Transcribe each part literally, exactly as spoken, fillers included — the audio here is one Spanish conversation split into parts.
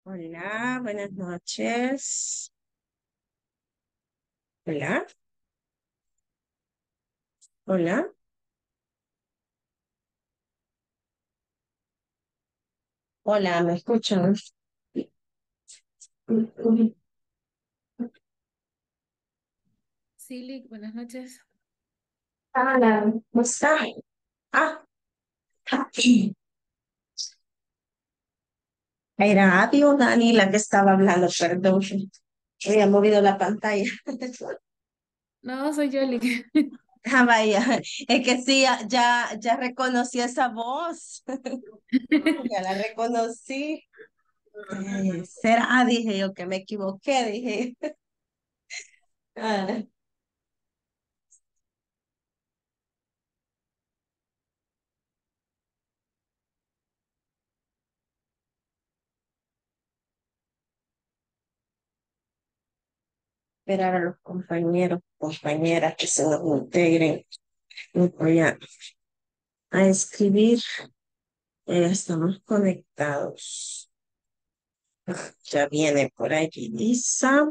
Hola, buenas noches. Hola, hola, hola, ¿me escuchan? Sí, Lick, buenas noches. Hola, ¿cómo está? Ah, era Abby o Dani la que estaba hablando, perdón. Había movido la pantalla. No, soy yo, Lick. Ah, vaya, es que sí, ya, ya ya reconocí esa voz. Ya la reconocí. Eh, será, dije yo que me equivoqué, dije. Ah, esperar a los compañeros, compañeras que se nos integren. Y voy a, a escribir. Ya estamos conectados. Ya viene por allí Lisa.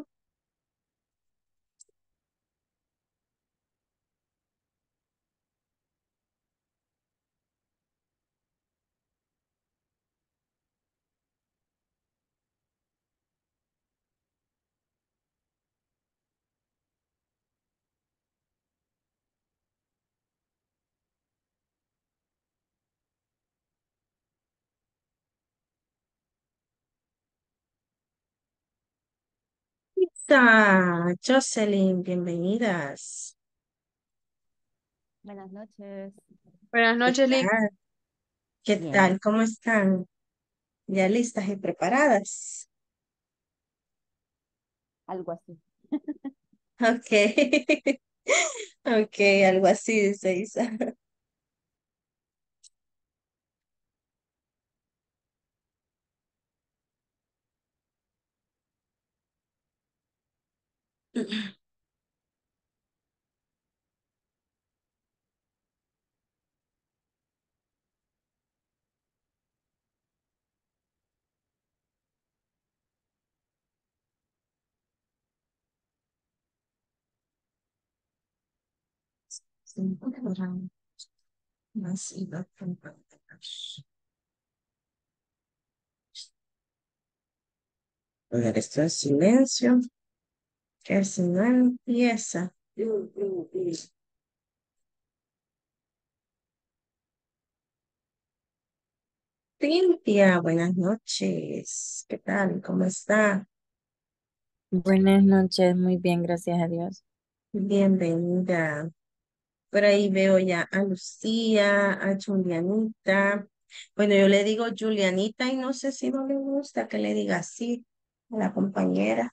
Lisa, Jocelyn, bienvenidas. Buenas noches. Buenas ¿Qué noches, Lick. tal? ¿Qué Bien, tal? ¿Cómo están? ¿Ya listas y preparadas? algo así. Ok. Ok, algo así dice Isa. Poner esto en silencio, que si no empieza. Cintia, buenas noches. ¿Qué tal? ¿Cómo está? Buenas noches, muy bien, gracias a Dios. Bienvenida. Por ahí veo ya a Lucía, a Julianita. Bueno, yo le digo Julianita y no sé si no le gusta que le diga así a la compañera.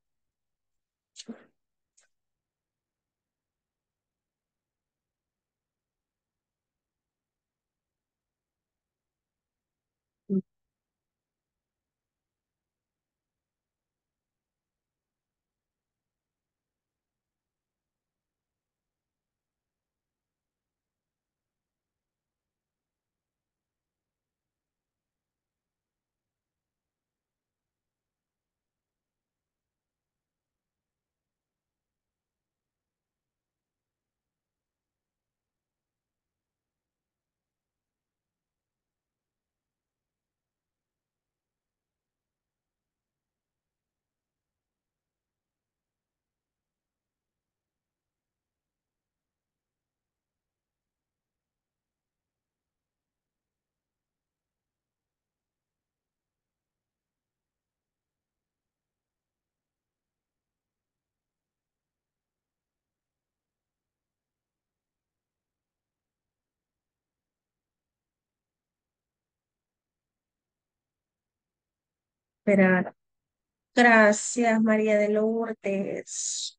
Pero gracias, María de Lourdes.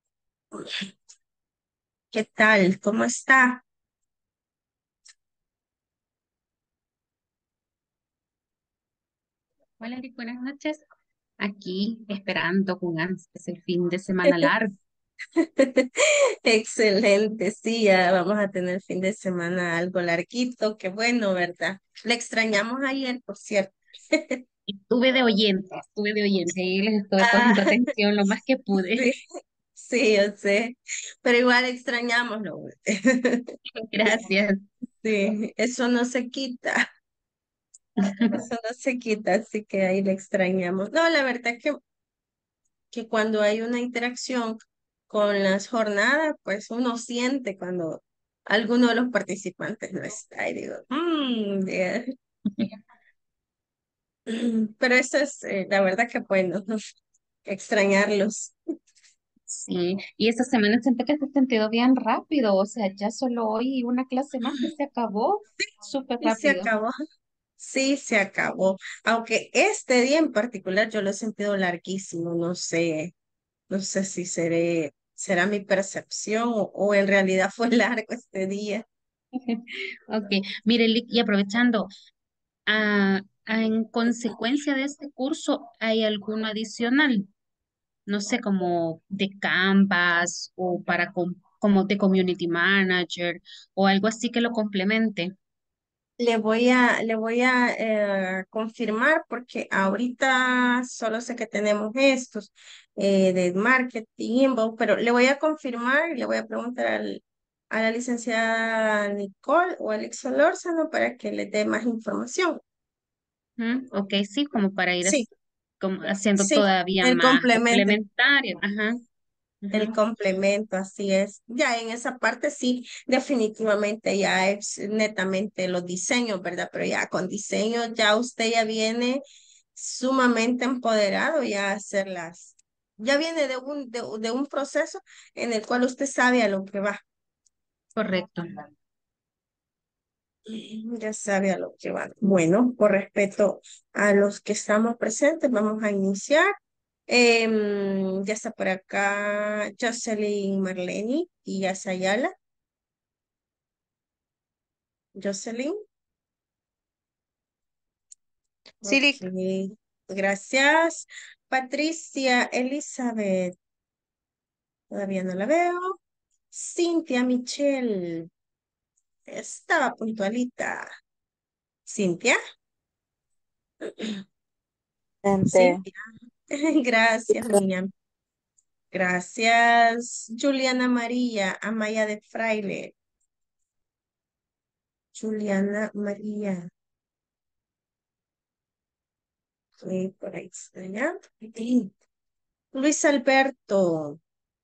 ¿Qué tal? ¿Cómo está? Hola, Lick, buenas noches. Aquí esperando con ansias el fin de semana largo. Excelente, sí, ya vamos a tener fin de semana algo larguito, qué bueno, ¿verdad? Le extrañamos ayer, por cierto. Estuve de oyente, estuve de oyente y les estuve Ah, poniendo atención lo más que pude. sí, sí, yo sé, pero igual extrañámoslo. Gracias. Sí, eso no se quita, eso no se quita, así que ahí le extrañamos. No, la verdad que, que cuando hay una interacción con las jornadas, pues uno siente cuando alguno de los participantes no está y digo, "Mm, yeah". Pero eso es, eh, la verdad que bueno, extrañarlos. Sí, y esta semana siento que se ha sentido bien rápido, o sea, ya solo hoy una clase más y se acabó súper Y se rápido. acabó. Sí, se acabó. Aunque este día en particular yo lo he sentido larguísimo, no sé, no sé si seré, será mi percepción o, o en realidad fue largo este día. Ok, mire, Lick, y aprovechando, ah, ah, en consecuencia de este curso, ¿hay alguno adicional? No sé, como de Canvas o para com- como de Community Manager o algo así que lo complemente. Le voy a, le voy a eh, confirmar porque ahorita solo sé que tenemos estos eh, de marketing, inbound, pero le voy a confirmar y le voy a preguntar al, a la licenciada Nicole o Alex Solórzano para que le dé más información. ¿Mm? Ok, sí, como para ir Sí, as- como haciendo sí, todavía el más complemento. complementario. Ajá, El ujú, complemento, así es. Ya en esa parte sí, definitivamente ya es netamente los diseños, ¿verdad? Pero ya con diseño ya usted ya viene sumamente empoderado ya a hacerlas. Ya viene de un, de, de un proceso en el cual usted sabe a lo que va. correcto. Ya sabe a lo que va. Bueno, por respeto a los que estamos presentes, vamos a iniciar. Em, ya está por acá Jocelyn Marleni y Yasayala. Jocelyn, Silic, ok, gracias. Patricia Elizabeth, todavía no la veo. Cintia Michelle, estaba puntualita. Cintia, Presente. Cintia, gracias, niña. Gracias. Juliana María, Amaya de Fraile. Juliana María, ok, por ahí está ya. Luis Alberto,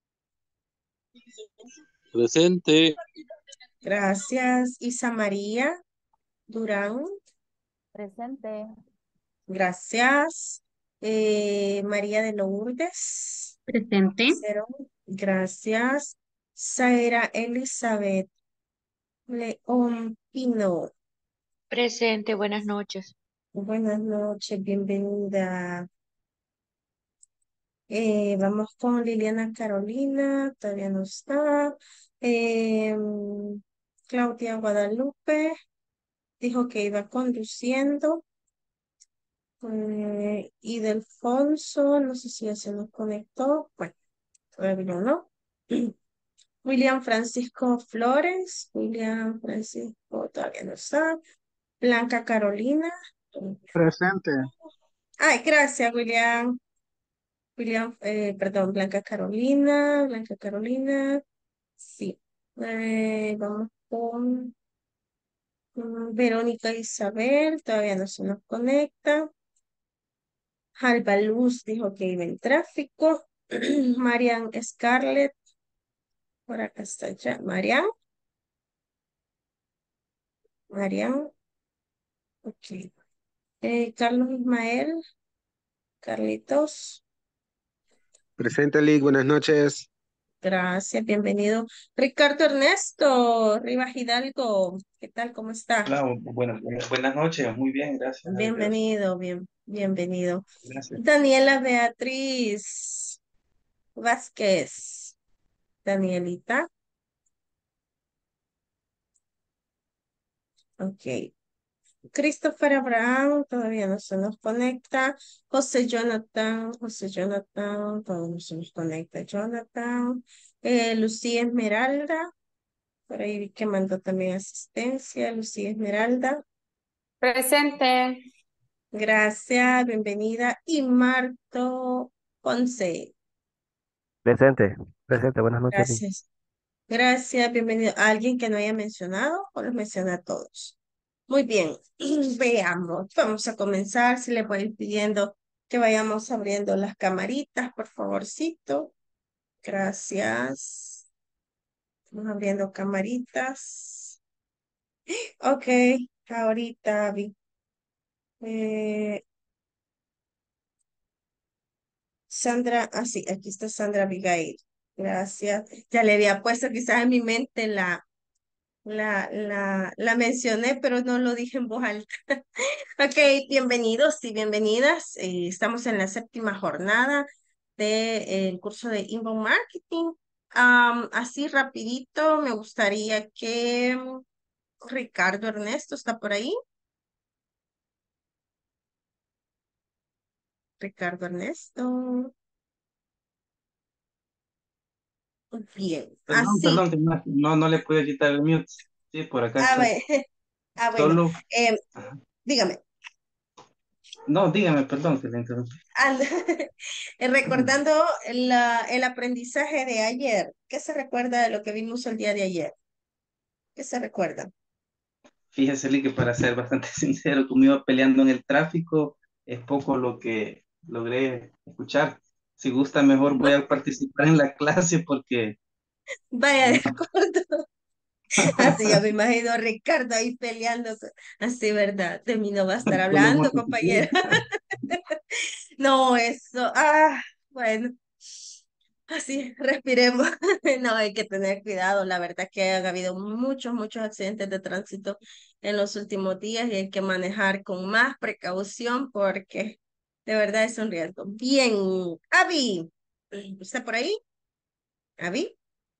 Presente. gracias. Isa María Durán, Presente. gracias. Eh, María de Lourdes, Presente. cero, gracias. Zaira Elizabeth León Pino, presente, buenas noches. buenas noches, bienvenida. Eh, vamos con Liliana Carolina, todavía no está. Em, Claudia Guadalupe dijo que iba conduciendo. Eh, y Delfonso, no sé si ya se nos conectó. Bueno, todavía no. William Francisco Flores, William Francisco todavía no está. Blanca Carolina. Presente. Ay, gracias, William. William, eh, perdón, Blanca Carolina, Blanca Carolina. Sí. Eh, vamos con mm, Verónica Isabel, todavía no se nos conecta. Alba Luz dijo que iba en tráfico. Marian Scarlett, por acá está ya. Marian, Marian, ok. Eh, Carlos Ismael, Carlitos, Presente, Lick, buenas noches. gracias, bienvenido. Ricardo Ernesto, Rivas Hidalgo, ¿qué tal? ¿Cómo está? Hola, buenas, buenas noches, muy bien, gracias a Dios. Bienvenido, bien, bienvenido. Gracias. Daniela Beatriz Vázquez, Danielita, ok. Christopher Abraham todavía no se nos conecta. José Jonathan, José Jonathan, todavía no se nos conecta. Jonathan, eh, Lucía Esmeralda, por ahí vi que mandó también asistencia. Lucía Esmeralda, Presente. Gracias, bienvenida. Y Marto Ponce. Presente, presente, buenas noches, Liz. Gracias. Gracias, bienvenido. ¿Alguien que no haya mencionado o los menciona a todos? Muy bien, veamos. Vamos a comenzar. Si le voy a ir pidiendo que vayamos abriendo las camaritas, por favorcito. Gracias. Vamos abriendo camaritas. Ok, ahorita vi. Eh, Sandra, ah, sí, aquí está Sandra Abigail. Gracias. Ya le había puesto quizás en mi mente la, la, la, la mencioné, pero no lo dije en voz alta. Ok, bienvenidos y bienvenidas. Eh, estamos en la séptima jornada del curso de Inbound Marketing. Am, así rapidito, me gustaría que mm, Ricardo Ernesto está por ahí. Ricardo Ernesto. Bien, Perdón, así. perdón, que no, no, no le pude quitar el mute. Sí, por acá A estoy. ver, ah, bueno, Solo, em, ajá. dígame. No, dígame, perdón, que le interrumpí. And- recordando la- el aprendizaje de ayer, ¿qué se recuerda de lo que vimos el día de ayer? ¿Qué se recuerda? Fíjese, Lee, que para ser bastante sincero, como iba peleando en el tráfico, es poco lo que logré escuchar. Si gusta, mejor voy a participar en la clase porque Vaya, de no. acuerdo. Así ya me imagino a Ricardo ahí peleando. con- Así, ¿verdad? De mí no va a estar Con los hablando, compañera. motociclistas. No, eso. Ah, bueno. Así, respiremos. No, hay que tener cuidado. La verdad que ha habido muchos, muchos accidentes de tránsito en los últimos días y hay que manejar con más precaución porque de verdad es un riesgo. Bien, Avi, ¿está por ahí? Avi,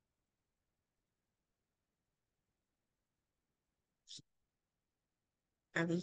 Avi.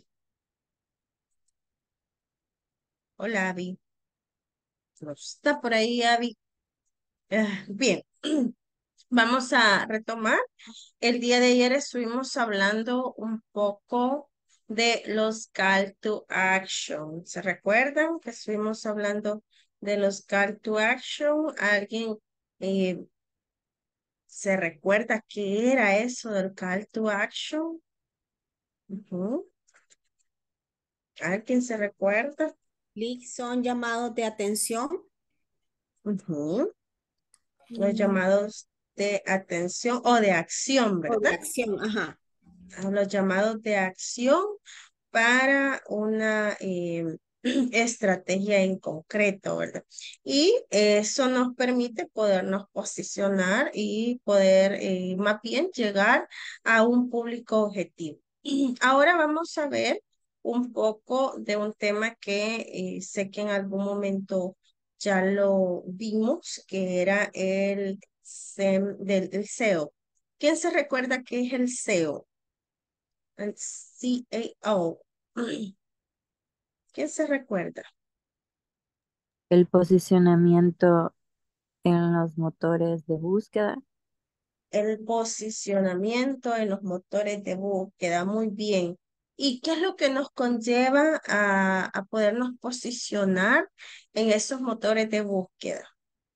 Hola, Avi. ¿No está por ahí, Avi? Ah, bien, vamos a retomar. El día de ayer estuvimos hablando un poco de los call to action. ¿Se recuerdan que estuvimos hablando de los call to action? ¿Alguien eh, se recuerda qué era eso del call to action? Ujú. ¿Alguien se recuerda? Clic son llamados de atención. Ujú. Los Mm, llamados de atención o de acción, o de ¿verdad? acción, ajá. A los llamados de acción para una eh, estrategia en concreto, ¿verdad? Y eso nos permite podernos posicionar y poder eh, más bien llegar a un público objetivo. Ahora vamos a ver un poco de un tema que eh, sé que en algún momento ya lo vimos, que era el, SEM del el S E O. ¿Quién se recuerda qué es el S E O? El C A O. ¿Quién se recuerda? El posicionamiento en los motores de búsqueda. El posicionamiento en los motores de búsqueda. Muy bien. ¿Y qué es lo que nos conlleva a, a podernos posicionar en esos motores de búsqueda?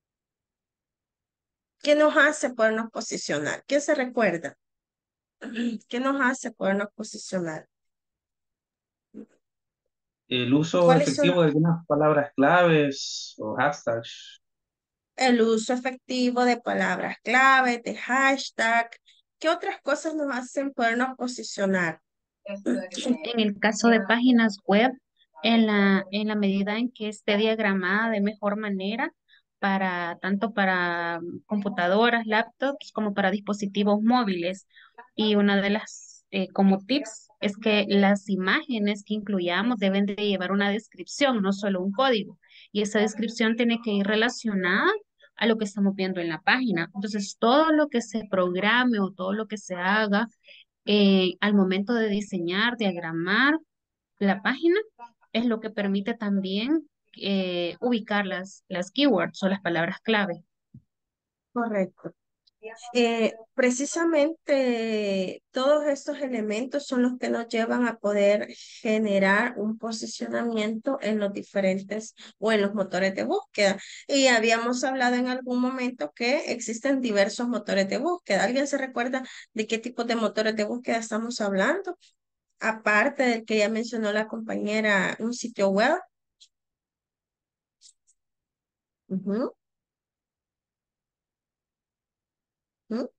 ¿Qué nos hace podernos posicionar? ¿Quién se recuerda? ¿Qué nos hace podernos posicionar? El uso ¿Cuáles son efectivo de algunas palabras claves o hashtags. el uso efectivo de palabras clave, de hashtag? ¿Qué otras cosas nos hacen podernos posicionar? En el caso de páginas web, en la, en la medida en que esté diagramada de mejor manera para tanto para computadoras, laptops, como para dispositivos móviles. Y una de las eh, como tips es que las imágenes que incluyamos deben de llevar una descripción, no solo un código. Y esa descripción tiene que ir relacionada a lo que estamos viendo en la página. Entonces, todo lo que se programe o todo lo que se haga eh, al momento de diseñar, diagramar la página, es lo que permite también eh, ubicar las, las keywords o las palabras clave. Correcto. Eh, precisamente todos estos elementos son los que nos llevan a poder generar un posicionamiento en los diferentes o en los motores de búsqueda. Y habíamos hablado en algún momento que existen diversos motores de búsqueda. ¿Alguien se recuerda de qué tipo de motores de búsqueda estamos hablando? Aparte del que ya mencionó la compañera, un sitio web. Ujú, ujú.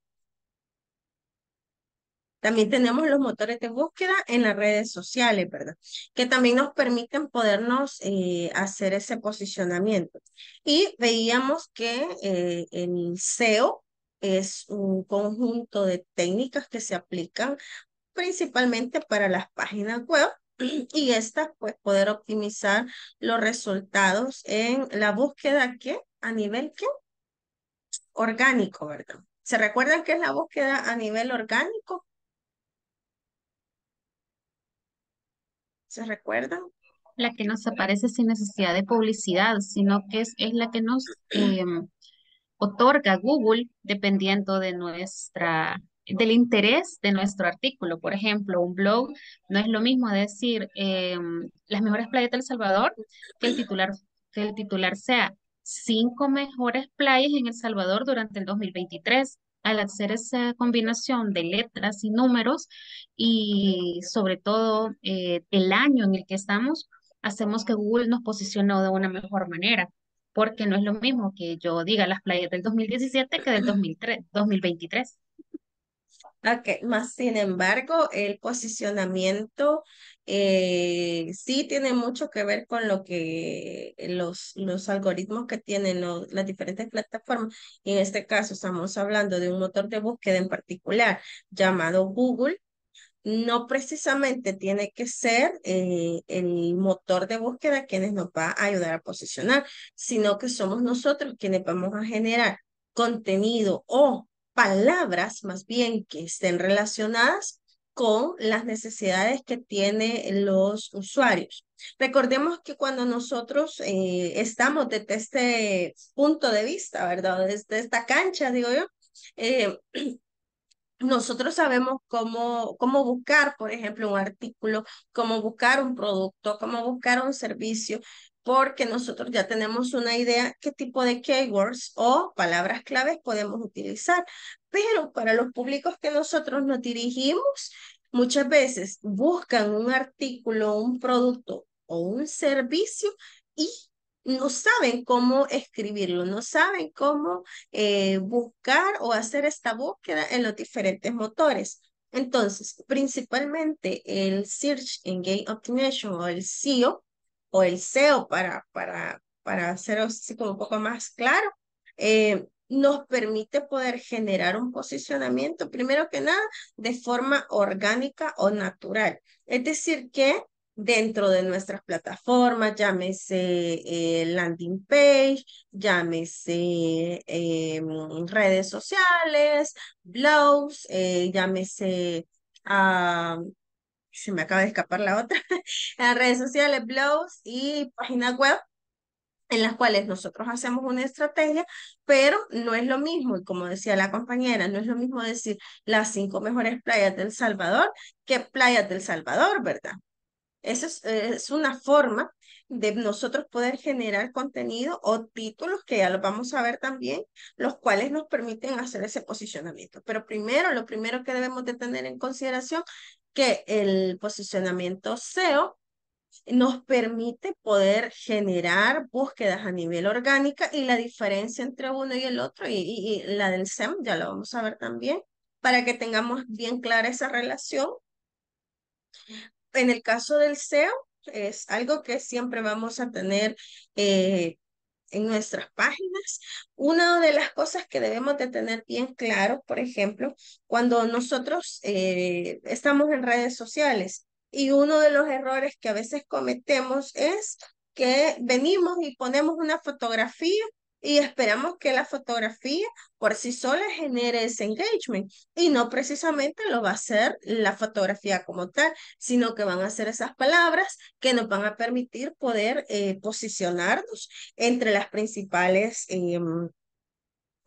También tenemos los motores de búsqueda en las redes sociales, ¿verdad? Que también nos permiten podernos eh, hacer ese posicionamiento. Y veíamos que eh, el S E O es un conjunto de técnicas que se aplican principalmente para las páginas web y estas, pues, poder optimizar los resultados en la búsqueda que a nivel que orgánico, ¿verdad? ¿Se recuerdan qué es la búsqueda a nivel orgánico? ¿Se recuerdan? La que nos aparece sin necesidad de publicidad, sino que es, es la que nos em, otorga Google dependiendo de nuestra, del interés de nuestro artículo. Por ejemplo, un blog no es lo mismo decir em, las mejores playas de El Salvador que el titular, que el titular sea cinco mejores playas en El Salvador durante el dos mil veintitrés. Al hacer esa combinación de letras y números y sobre todo eh, el año en el que estamos, hacemos que Google nos posicione de una mejor manera porque no es lo mismo que yo diga las playas del dos mil diecisiete que del dos mil tres, dos mil veintitrés. Ok, más sin embargo, el posicionamiento eh, sí tiene mucho que ver con lo que los, los algoritmos que tienen los- las diferentes plataformas. Y en este caso estamos hablando de un motor de búsqueda en particular llamado Google. No precisamente tiene que ser eh, el motor de búsqueda quienes nos va a ayudar a posicionar, sino que somos nosotros quienes vamos a generar contenido o palabras más bien que estén relacionadas con las necesidades que tienen los usuarios. Recordemos que cuando nosotros eh, estamos desde este punto de vista, ¿verdad? Desde esta cancha, digo yo, eh, nosotros sabemos cómo, cómo buscar, por ejemplo, un artículo, cómo buscar un producto, cómo buscar un servicio, porque nosotros ya tenemos una idea qué tipo de keywords o palabras claves podemos utilizar. Pero para los públicos que nosotros nos dirigimos, muchas veces buscan un artículo, un producto o un servicio y no saben cómo escribirlo, no saben cómo eh, buscar o hacer esta búsqueda en los diferentes motores. Entonces, principalmente el Search Engine Optimization o el S E O o el S E O para, para, para hacerlo así como un poco más claro, eh, nos permite poder generar un posicionamiento, primero que nada, de forma orgánica o natural. Es decir, que dentro de nuestras plataformas, llámese eh, landing page, llámese eh, redes sociales, blogs, eh, llámese, ah, se me acaba de escapar la otra, las redes sociales, blogs y páginas web en las cuales nosotros hacemos una estrategia, pero no es lo mismo, y como decía la compañera, no es lo mismo decir las cinco mejores playas del Salvador que playas del Salvador, ¿verdad? Esa es, eh, es una forma de nosotros poder generar contenido o títulos que ya los vamos a ver también, los cuales nos permiten hacer ese posicionamiento. Pero primero, lo primero que debemos de tener en consideración, que el posicionamiento S E O nos permite poder generar búsquedas a nivel orgánica y la diferencia entre uno y el otro y, y y la del S E M, ya lo vamos a ver también, para que tengamos bien clara esa relación. En el caso del S E O, es algo que siempre vamos a tener eh, en nuestras páginas. Una de las cosas que debemos de tener bien claro, por ejemplo, cuando nosotros eh, estamos en redes sociales y uno de los errores que a veces cometemos es que venimos y ponemos una fotografía y esperamos que la fotografía por sí sola genere ese engagement y no precisamente lo va a hacer la fotografía como tal, sino que van a ser esas palabras que nos van a permitir poder eh, posicionarnos entre las principales eh,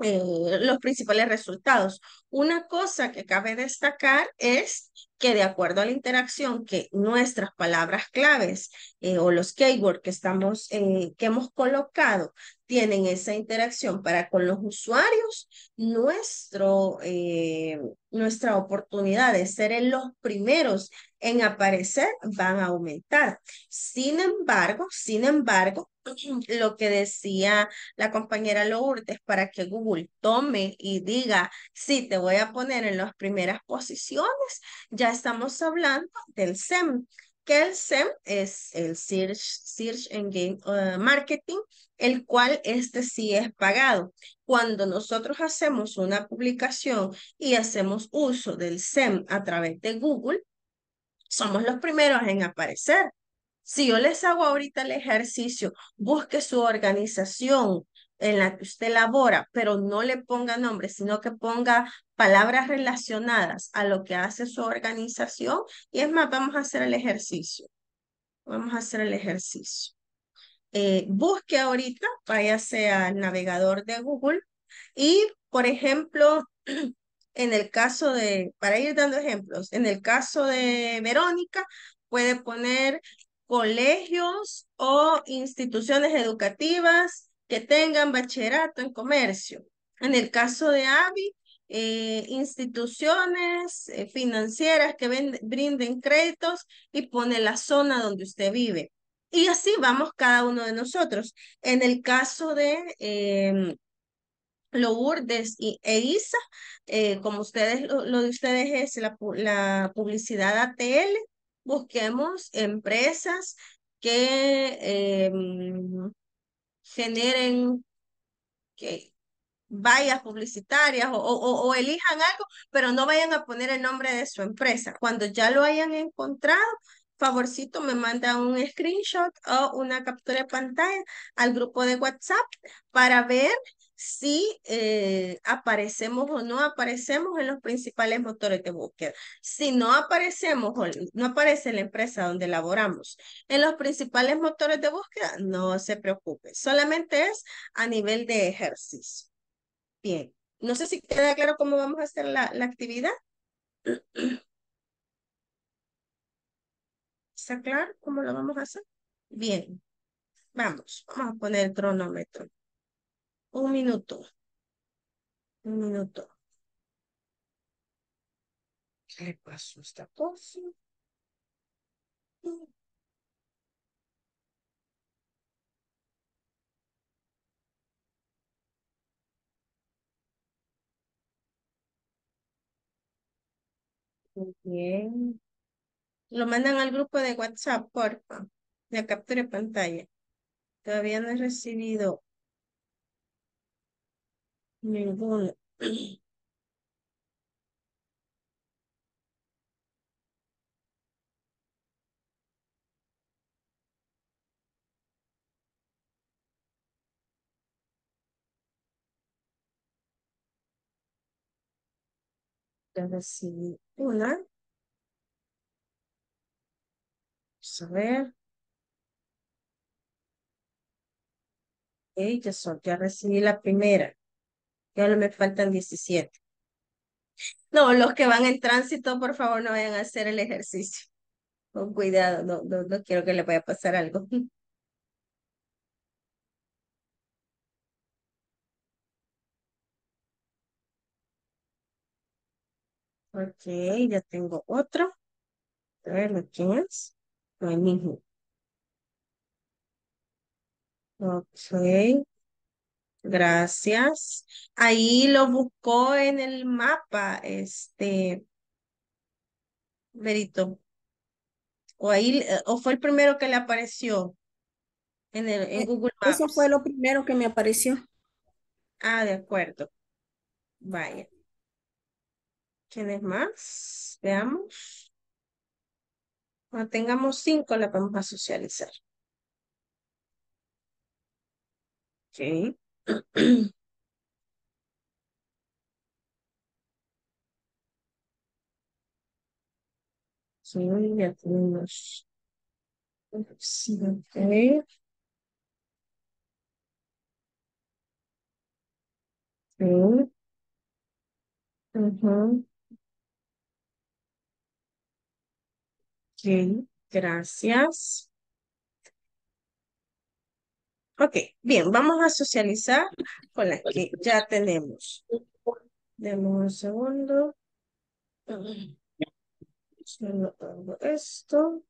eh, los principales resultados. Una cosa que cabe destacar es que de acuerdo a la interacción que nuestras palabras claves eh, o los keywords que estamos, eh, que hemos colocado tienen esa interacción para con los usuarios, nuestro, eh, nuestra oportunidad de ser en los primeros en aparecer van a aumentar. Sin embargo, sin embargo, lo que decía la compañera Lourdes, para que Google tome y diga, sí, te voy a poner en las primeras posiciones, ya estamos hablando del S E M, que el S E M es el Search, Search Engine uh, Marketing, el cual este sí es pagado. Cuando nosotros hacemos una publicación y hacemos uso del S E M a través de Google, somos los primeros en aparecer. Si yo les hago ahorita el ejercicio, busque su organización en la que usted labora, pero no le ponga nombre, sino que ponga palabras relacionadas a lo que hace su organización. Y es más, vamos a hacer el ejercicio. Vamos a hacer el ejercicio. Eh, busque ahorita, váyase al navegador de Google y, por ejemplo, en el caso de, para ir dando ejemplos, en el caso de Verónica, puede poner colegios o instituciones educativas que tengan bachillerato en comercio. En el caso de Abby, eh, instituciones eh, financieras que ven- brinden créditos y pone la zona donde usted vive. Y así vamos cada uno de nosotros. En el caso de em, Lourdes y, e Isa, eh, como ustedes, lo, lo de ustedes es la, pu- la publicidad A T L, busquemos empresas que em, generen que vallas publicitarias o, o, o elijan algo, pero no vayan a poner el nombre de su empresa. Cuando ya lo hayan encontrado, favorcito me manda un screenshot o una captura de pantalla al grupo de WhatsApp para ver si eh, aparecemos o no aparecemos en los principales motores de búsqueda. Si no aparecemos o no aparece la empresa donde laboramos en los principales motores de búsqueda, no se preocupe, solamente es a nivel de ejercicio. Bien, no sé si queda claro cómo vamos a hacer la, la actividad. ¿Está claro cómo lo vamos a hacer? Bien, vamos, vamos a poner el cronómetro. Un minuto, un minuto. ¿Qué le pasó a esta cosa? Muy bien. Lo mandan al grupo de WhatsApp, porfa. La captura de pantalla. Todavía no he recibido ninguno. Ya recibí una. Vamos a ver. Ok, ya, son, ya recibí la primera. Ya me faltan diecisiete. No, los que van en tránsito, por favor, no vayan a hacer el ejercicio. Con cuidado, no, no, no quiero que le vaya a pasar algo. Ok, ya tengo otro. A ver, ¿lo quién es? No, el mismo. Ok, gracias. Ahí lo buscó en el mapa, este, Verito. O ahí, eh, o fue el primero que le apareció en el, en Eh, Google Eso fue Maps. lo primero que me apareció. Ah, de acuerdo. Vaya. ¿Quién es más? Veamos. Cuando tengamos cinco, la vamos a socializar. Ok. Sí, ya tenemos. Sí, ok. Sí. Ujú. Ok, gracias. Ok, bien, vamos a socializar con las que ya tenemos. Demos un segundo. Solo hago esto.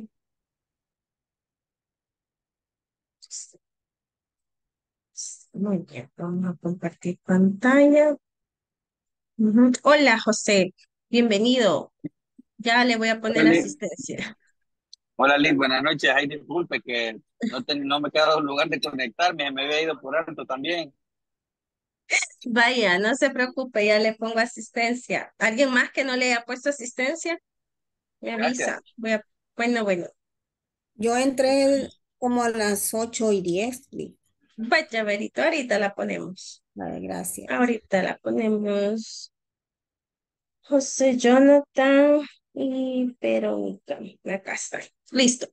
Muy bien, vamos a compartir pantalla. Ujú. Hola, José. Bienvenido. Ya le voy a Hola, poner Liz. asistencia. Hola, Liz, buenas noches. Ay, disculpe que no, ten- no me quedaba un lugar de conectarme, me había ido por alto también. Vaya, no se preocupe, ya le pongo asistencia. ¿Alguien más que no le haya puesto asistencia? Me avisa. Gracias. Voy a... Bueno, bueno. Yo entré como a las ocho y diez. Li. Vaya, Verito, ahorita la ponemos. Vale, gracias. Ahorita la ponemos. José Jonathan y Verónica. Acá está. Listo,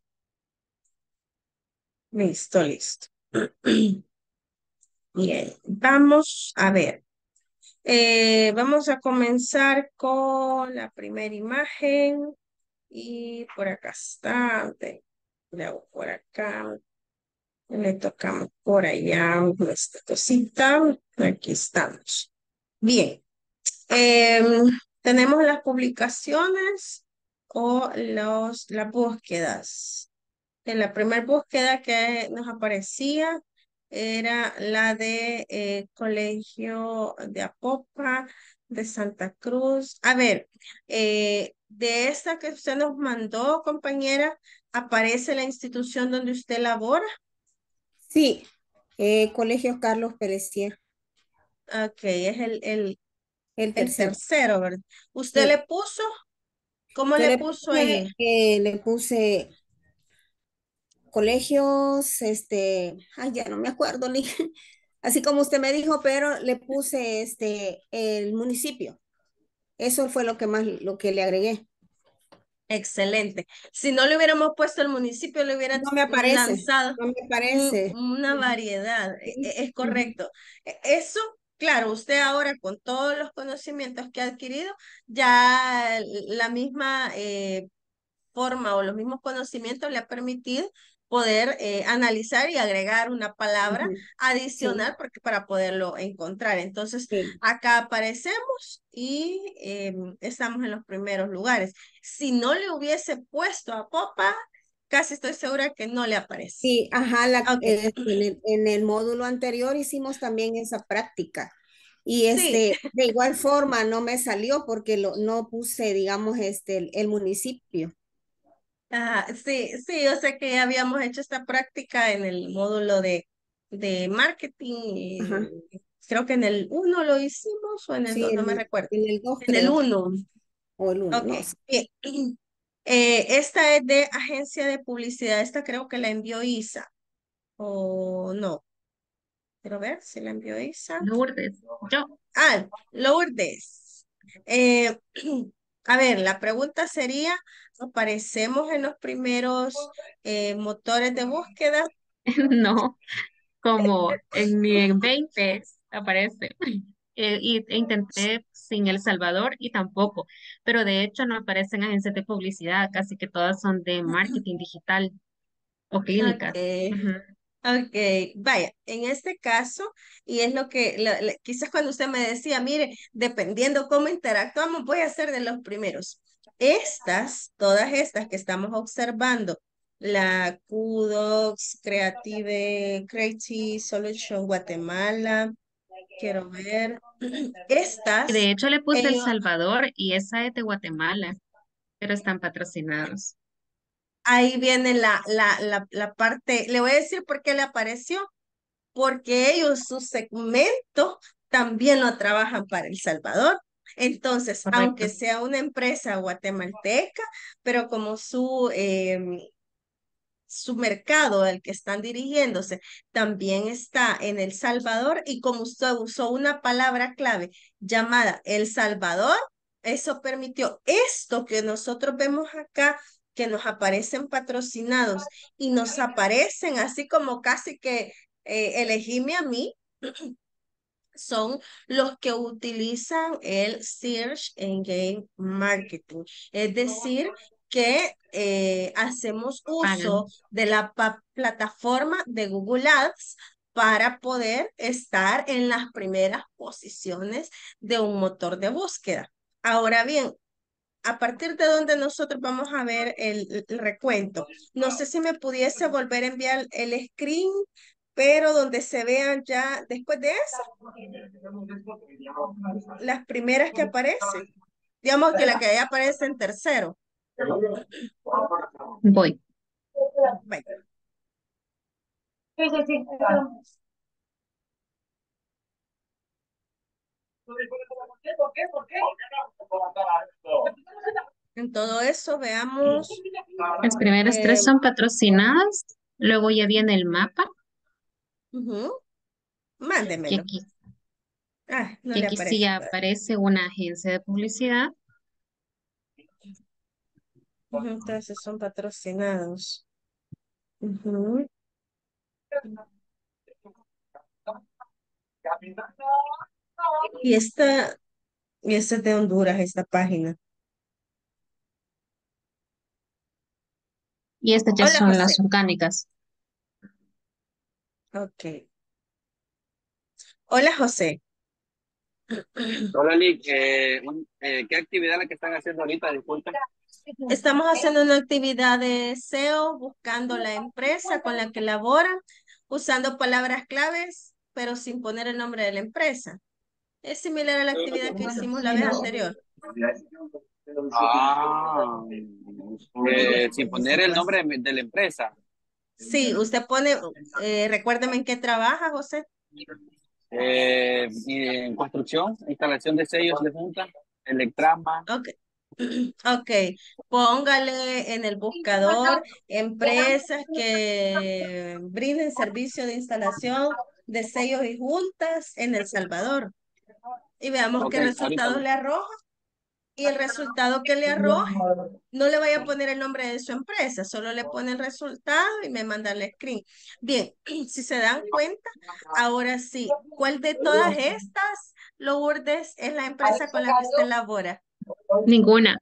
listo, listo. Bien, vamos a ver. Eh, vamos a comenzar con la primera imagen. Y por acá está. Te- Le hago por acá. Le tocamos por allá esta cosita. Aquí estamos. Bien. Em, tenemos las publicaciones o los, las búsquedas. En la primera búsqueda que nos aparecía era la de eh, Colegio de Apopa, de Santa Cruz. A ver, eh, de esta que usted nos mandó, compañera, ¿aparece la institución donde usted labora? Sí, eh, Colegio Carlos Perecier, Ok, es el, el, el el tercero. tercero, ¿verdad? ¿Usted le Sí, puso? ¿Cómo yo le le puso ahí? puse, eh, le puse colegios, este, ay, ya no me acuerdo, Li. Así como usted me dijo, pero le puse este, el municipio. Eso fue lo que más, lo que le agregué. Excelente. Si no le hubiéramos puesto el municipio, le hubiera No me aparece, lanzado no me un- aparece. una Ujú, variedad. E- sí, e- Es ujú. correcto. E- Eso, claro, usted ahora con todos los conocimientos que ha adquirido, ya la misma eh, forma o los mismos conocimientos le ha permitido poder eh, analizar y agregar una palabra Ujú. Sí, adicional porque, para poderlo encontrar. Entonces, sí. acá aparecemos y em, estamos en los primeros lugares. Si no le hubiese puesto a Popa, casi estoy segura que no le aparece. Sí, ajá, la- Ok, eh, en el, en el módulo anterior hicimos también esa práctica. Y sí, este, de igual forma no me salió porque lo, no puse, digamos, este, el, el municipio. ajá, sí, sí, yo sé que ya habíamos hecho esta práctica en el módulo de, de marketing. Ajá, Y creo que en el uno lo hicimos o en el sí, dos, no en me el, recuerdo. en el dos En el creo, uno. o el uno, Ok, no sé. bien. Eh, esta es de agencia de publicidad. Esta creo que la envió Isa. O no. Quiero ver si la envió Isa. Lourdes, yo. Ah, Lourdes. Eh, a ver, la pregunta sería, ¿aparecemos en los primeros eh, motores de búsqueda? No, como en, ni en veinte aparece. Eh, y e intenté sin El Salvador y tampoco, pero de hecho no aparecen agencias de publicidad, casi que todas son de marketing digital o clínicas. Ok. Ujú. Ok, vaya, en este caso, y es lo que la- la- quizás cuando usted me decía, mire, dependiendo cómo interactuamos, voy a ser de los primeros. Estas, todas estas que estamos observando, la Kudox, Creative, Creative Solution Guatemala, quiero ver, Y de estas, hecho le puse El ellos, Salvador y esa es de Guatemala, pero están patrocinados. ahí viene la, la, la, la parte, le voy a decir por qué le apareció. Porque ellos su segmento también lo trabajan para El Salvador. Entonces, aunque Correcto. sea una empresa guatemalteca, pero como su, em, su mercado al que están dirigiéndose también está en El Salvador y como usted usó una palabra clave llamada El Salvador, eso permitió esto que nosotros vemos acá, que nos aparecen patrocinados y nos aparecen así como casi que eh, elegíme a mí, son los que utilizan el Search Engine Marketing. Es decir, que eh, hacemos uso Pagan. de la pa- plataforma de Google Ads para poder estar en las primeras posiciones de un motor de búsqueda. Ahora bien, a partir de donde nosotros vamos a ver el, el recuento. No sé si me pudiese volver a enviar el screen, pero donde se vean ya después de eso, las primeras que aparecen. Digamos que la que ahí aparece en tercero. Voy. Bueno, en todo eso veamos. Las primeras eh, tres son patrocinadas, luego ya viene el mapa, ujú, que mándemelo. aquí, Ah, no que le aquí sí aparece ya todavía. aparece una agencia de publicidad. Ujú, entonces son patrocinados. Ujú. Y esta, y esta es de Honduras, esta página. Y estas ya Hola, son José. las orgánicas. Ok. Hola, José. Hola, Lick. Eh, un- eh, ¿qué actividad es la que están haciendo ahorita? Disculpa. Estamos haciendo una actividad de S E O, buscando la empresa con la que laboran, usando palabras claves, pero sin poner el nombre de la empresa. Es similar a la actividad que hicimos la vez anterior. Ah, eh, sin poner el Nosotras. nombre de, de la empresa. Sí, usted pone, eh, recuérdeme en qué trabaja, José. Eh, y en construcción, instalación de sellos de junta, Electrama. Ok. Ok, póngale en el buscador empresas que brinden servicio de instalación de sellos y juntas en El Salvador y veamos Ok, qué ahorita. resultados le arroja. Y el resultado que le arroje, no le vaya a poner el nombre de su empresa, solo le pone el resultado y me manda el screen. Bien, si se dan cuenta, ahora sí, ¿cuál de todas estas, Lourdes, es la empresa con la que usted labora? Ninguna.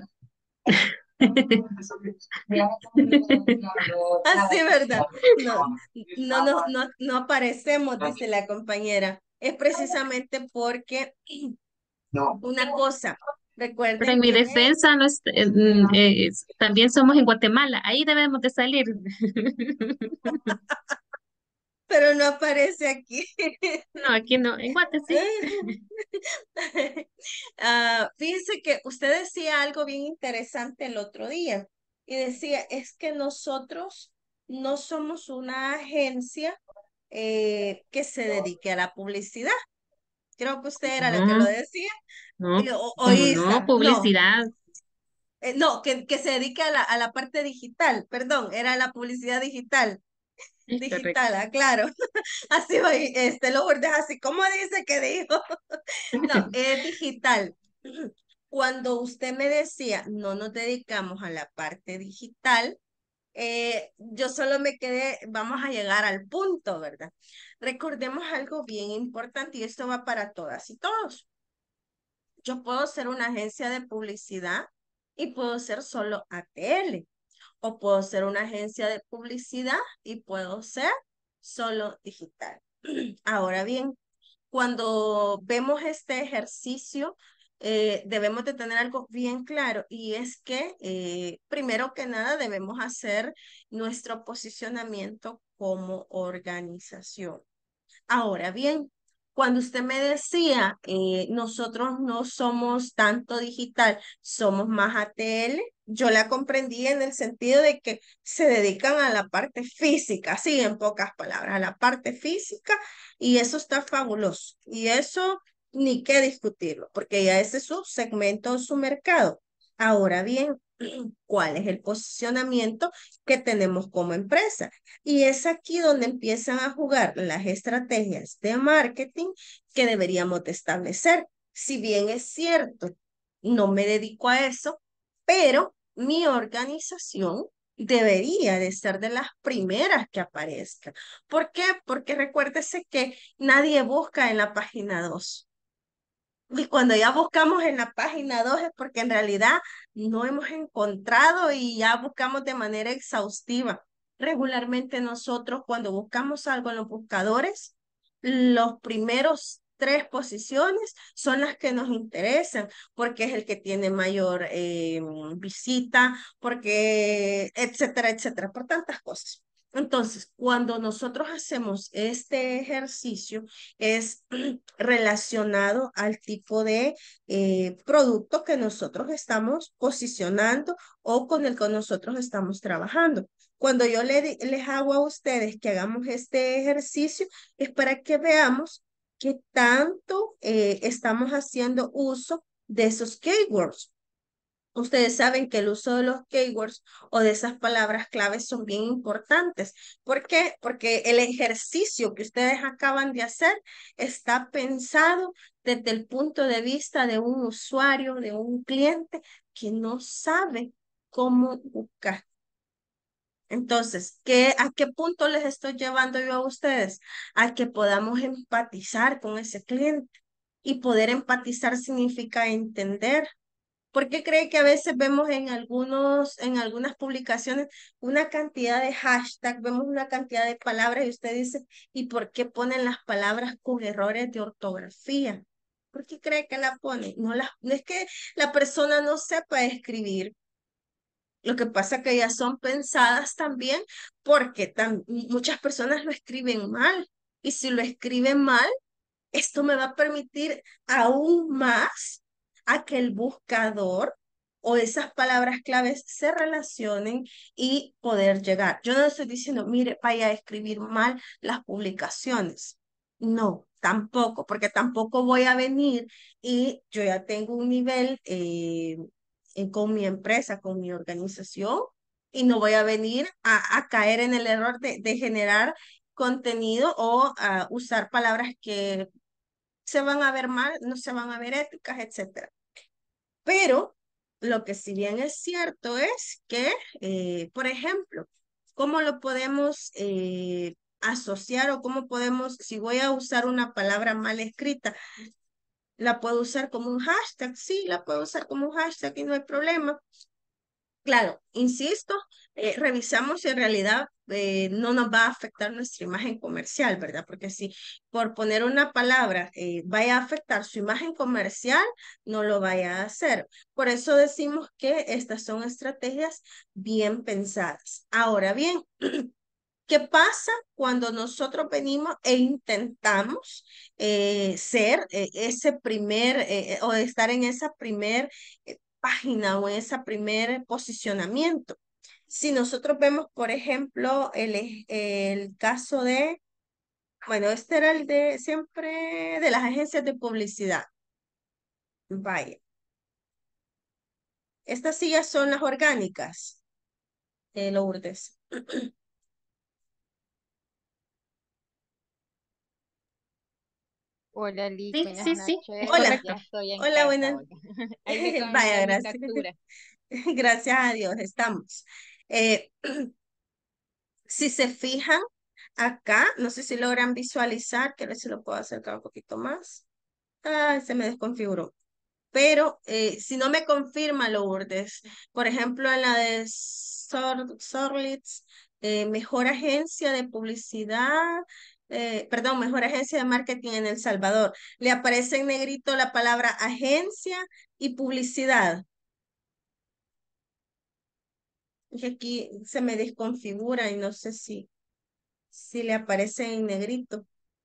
Así, ¿verdad? No, no, no, no, no aparecemos, dice la compañera. Es precisamente porque una cosa, Pero en recuerden mi que defensa, no es- eh, mm, eh, es- también somos en Guatemala. Ahí debemos de salir. pero no aparece aquí. No, aquí no. En Guate sí. Ah, fíjense que usted decía algo bien interesante el otro día y decía, es que nosotros no somos una agencia eh, que se dedique a la publicidad. Creo que usted era la que lo No, decía. no, Y- O, o como no, Isa, no, publicidad. eh, no, que, que se dedique a la, a la parte digital, perdón, era la publicidad digital. Es correcto. Digital, ah, claro. Así va, este, lo bordes así, ¿cómo dice que dijo? No, es digital. Cuando usted me decía, no nos dedicamos a la parte digital, eh, yo solo me quedé, vamos a llegar al punto, ¿verdad? Recordemos algo bien importante y esto va para todas y todos. Yo puedo ser una agencia de publicidad y puedo ser solo A T L, o puedo ser una agencia de publicidad y puedo ser solo digital. Ahora bien, cuando vemos este ejercicio, eh, debemos de tener algo bien claro y es que eh, primero que nada debemos hacer nuestro posicionamiento como organización. Ahora bien, cuando usted me decía, eh, nosotros no somos tanto digital, somos más A T L, yo la comprendí en el sentido de que se dedican a la parte física, así en pocas palabras, a la parte física, y eso está fabuloso. Y eso ni qué discutirlo, porque ya ese es su segmento, su mercado. Ahora bien, ¿cuál es el posicionamiento que tenemos como empresa? Y es aquí donde empiezan a jugar las estrategias de marketing que deberíamos de establecer. Si bien es cierto, no me dedico a eso, pero mi organización debería de ser de las primeras que aparezca. ¿Por qué? Porque recuérdese que nadie busca en la página dos. Y cuando ya buscamos en la página dos es porque en realidad no hemos encontrado y ya buscamos de manera exhaustiva. Regularmente nosotros cuando buscamos algo en los buscadores, los primeros tres posiciones son las que nos interesan, porque es el que tiene mayor eh, visita, porque etcétera, etcétera, por tantas cosas. Entonces, cuando nosotros hacemos este ejercicio, es relacionado al tipo de eh, producto que nosotros estamos posicionando o con el que nosotros estamos trabajando. Cuando yo le, les hago a ustedes que hagamos este ejercicio, es para que veamos qué tanto eh, estamos haciendo uso de esos keywords. Ustedes saben que el uso de los keywords o de esas palabras claves son bien importantes. ¿Por qué? Porque el ejercicio que ustedes acaban de hacer está pensado desde el punto de vista de un usuario, de un cliente que no sabe cómo buscar. Entonces, ¿qué, ¿a qué punto les estoy llevando yo a ustedes? A que podamos empatizar con ese cliente. Y poder empatizar significa entender. ¿Por qué cree que a veces vemos en algunos, en algunas publicaciones una cantidad de hashtags, vemos una cantidad de palabras y usted dice, ¿y por qué ponen las palabras con errores de ortografía? ¿Por qué cree que la ponen? No, la, no es que la persona no sepa escribir. Lo que pasa es que ellas son pensadas también porque tan, muchas personas lo escriben mal. Y si lo escriben mal, esto me va a permitir aún más a que el buscador o esas palabras claves se relacionen y poder llegar. Yo no estoy diciendo, mire, vaya a escribir mal las publicaciones. No, tampoco, porque tampoco voy a venir y yo ya tengo un nivel eh, en- con mi empresa, con mi organización, y no voy a venir a, a caer en el error de, de generar contenido o a usar palabras que se van a ver mal, no se van a ver éticas, etcétera. Pero lo que si bien es cierto es que, eh, por ejemplo, ¿cómo lo podemos eh, asociar o cómo podemos, si voy a usar una palabra mal escrita, la puedo usar como un hashtag? Sí, la puedo usar como un hashtag y no hay problema. Claro, insisto, eh, revisamos si en realidad eh, no nos va a afectar nuestra imagen comercial, ¿verdad? Porque si por poner una palabra eh, vaya a afectar su imagen comercial, no lo vaya a hacer. Por eso decimos que estas son estrategias bien pensadas. Ahora bien, ¿qué pasa cuando nosotros venimos e intentamos eh, ser eh, ese primer eh, o estar en esa primer eh, página o en ese primer posicionamiento? Si nosotros vemos, por ejemplo, el, ej- el caso de, bueno, este era el de siempre de las agencias de publicidad. Vaya, estas sillas son las orgánicas, eh, Lourdes. Hola, Liz, Sí, buenas sí, sí, es noches. Hola, correcto. Ya estoy en hola, casa buenas. hoy. Ahí le acabo de Vaya, mandar mi gracias. captura. Gracias a Dios, estamos. Eh, si se fijan acá, no sé si logran visualizar, que a ver si lo puedo acercar un poquito más. Ah, se me desconfiguró. Pero eh, si no me confirma, Lourdes, por ejemplo, en la de Sor Sorlitz, eh, mejor agencia de publicidad, eh, perdón, mejor agencia de marketing en El Salvador, le aparece en negrito la palabra agencia y publicidad. Y aquí se me desconfigura y no sé si, si le aparece en negrito.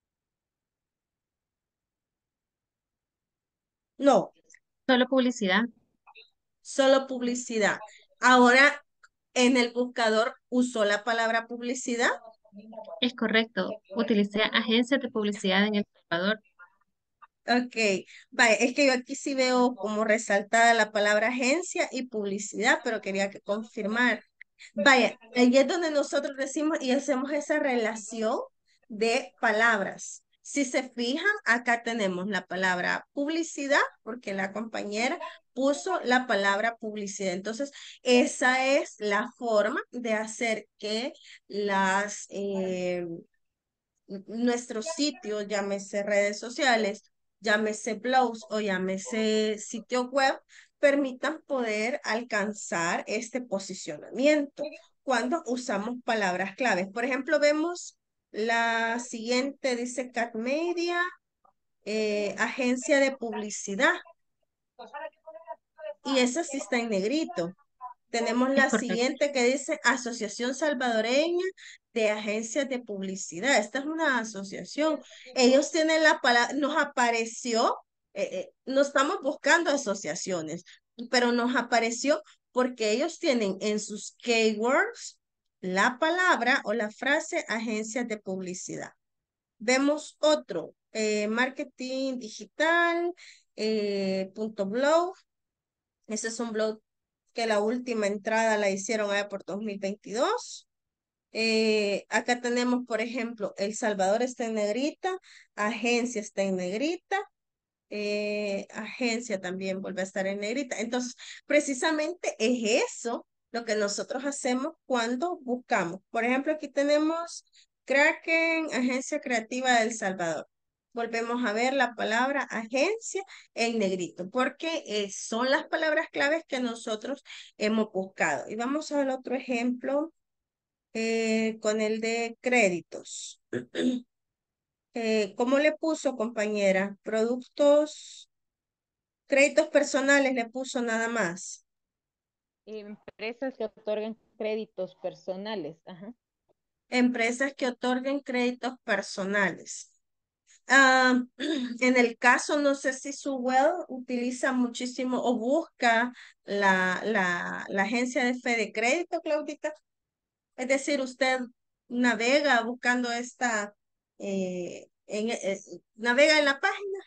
No, Solo publicidad. solo publicidad. Ahora, en el buscador usó la palabra publicidad. Es correcto. Utilicé agencias de publicidad en El Salvador. Ok, vaya, es que yo aquí sí veo como resaltada la palabra agencia y publicidad, pero quería que confirmar. Vaya, ahí es donde nosotros decimos y hacemos esa relación de palabras. Si se fijan, acá tenemos la palabra publicidad, porque la compañera puso la palabra publicidad. Entonces, esa es la forma de hacer que las, eh, nuestros sitios, llámese redes sociales, llámese blogs o llámese sitio web, permitan poder alcanzar este posicionamiento cuando usamos palabras claves. Por ejemplo, vemos la siguiente, dice Cat Media, eh, agencia de publicidad, y esa sí está en negrito. Tenemos Es la correcto. siguiente que dice Asociación Salvadoreña de Agencias de Publicidad. Esta es una asociación. Ellos tienen la palabra, nos apareció, eh, eh, no estamos buscando asociaciones, pero nos apareció porque ellos tienen en sus keywords la palabra o la frase agencias de publicidad. Vemos otro, eh, marketing digital, eh, punto blog. Ese es un blog que la última entrada la hicieron allá por dos mil veintidós. Eh, acá tenemos, por ejemplo, El Salvador está en negrita, agencia está en negrita, eh, agencia también vuelve a estar en negrita. Entonces, precisamente es eso lo que nosotros hacemos cuando buscamos. Por ejemplo, aquí tenemos Kraken, Agencia Creativa de El Salvador. Volvemos a ver la palabra agencia en negrito, porque eh, son las palabras claves que nosotros hemos buscado. Y vamos a ver otro ejemplo eh, con el de créditos. Eh, ¿cómo le puso, compañera? Productos, créditos personales le puso nada más. Empresas que otorgan créditos personales. Ajá. Empresas que otorguen créditos personales. Ah, en el caso, no sé si su web utiliza muchísimo o busca la, la, la agencia de fe de crédito, Claudita. Es decir, usted navega buscando esta, eh, en, eh, navega en la página.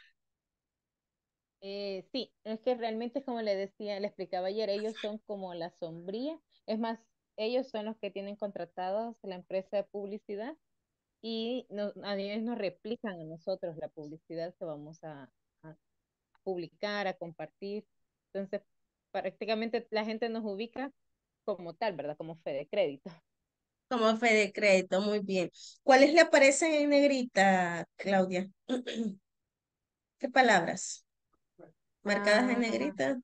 Eh, sí, es que realmente como le decía, le explicaba ayer, ellos son como la sombría. Es más, ellos son los que tienen contratados la empresa de publicidad y nos, a ellos nos replican a nosotros la publicidad que vamos a, a publicar, a compartir. Entonces, prácticamente la gente nos ubica como tal, ¿verdad? Como fe de crédito. Como fe de crédito, muy bien. ¿Cuáles le aparecen en negrita, Claudia? ¿Qué palabras? Marcadas en Ah, negrita.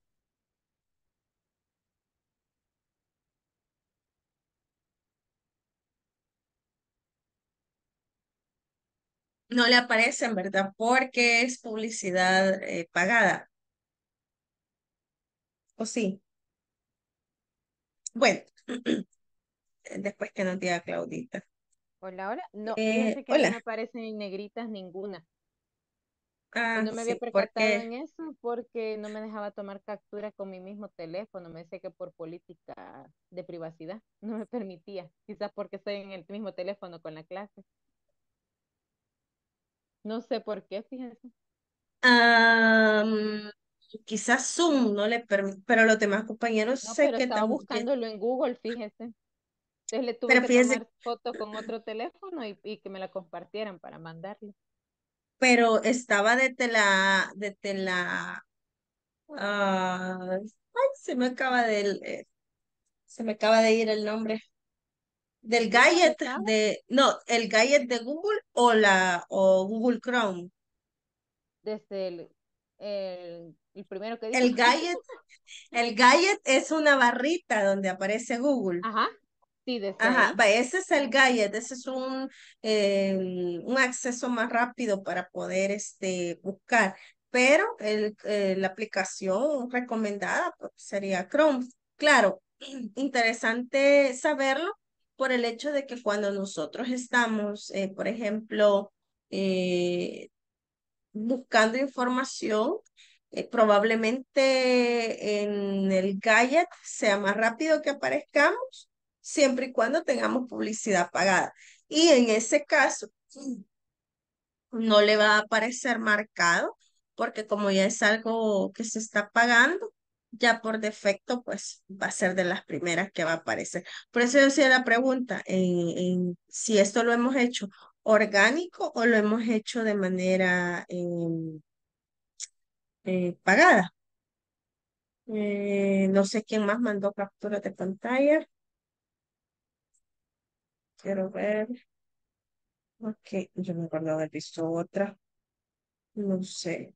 No le aparecen, ¿verdad? Porque es publicidad eh, pagada. ¿O sí? Bueno, después que nos diga Claudita. hola, hola. No, Eh, fíjese que no hola. me aparecen en negritas ninguna. Y Ah, no me había sí, percatado porque, en eso porque no me dejaba tomar captura con mi mismo teléfono. Me decía que por política de privacidad no me permitía. Quizás porque estoy en el mismo teléfono con la clase. No sé por qué, fíjense. ah, mm, quizás Zoom no le permite, pero los demás compañeros No, sé pero que estaba también, buscándolo en Google, fíjese. Entonces le tuve pero que fíjese, tomar foto con otro teléfono y, y que me la compartieran para mandarle. pero estaba desde la, desde la, ah, ay, se me acaba de, eh, se me acaba de ir el nombre. Del ¿De dónde gadget estaba? de, no, el gadget de Google o la, o Google Chrome. Desde el, el, el primero que dijo. El gadget, el gadget es una barrita donde aparece Google. Ajá, sí, desde Ajá, ahí. va, ese es el gadget, ese es un, eh, un acceso más rápido para poder este, buscar, pero el, eh, la aplicación recomendada pues, sería Chrome. Claro, interesante saberlo por el hecho de que cuando nosotros estamos, eh, por ejemplo, eh, buscando información, eh, probablemente en el gadget sea más rápido que aparezcamos, siempre y cuando tengamos publicidad pagada. Y en ese caso, no le va a aparecer marcado, porque como ya es algo que se está pagando, ya por defecto, pues va a ser de las primeras que va a aparecer. Por eso yo hacía la pregunta, en, en si esto lo hemos hecho orgánico o lo hemos hecho de manera em, eh, pagada. Eh, no sé quién más mandó captura de pantalla. Quiero ver. Ok, yo me acuerdo haber visto otra. No sé.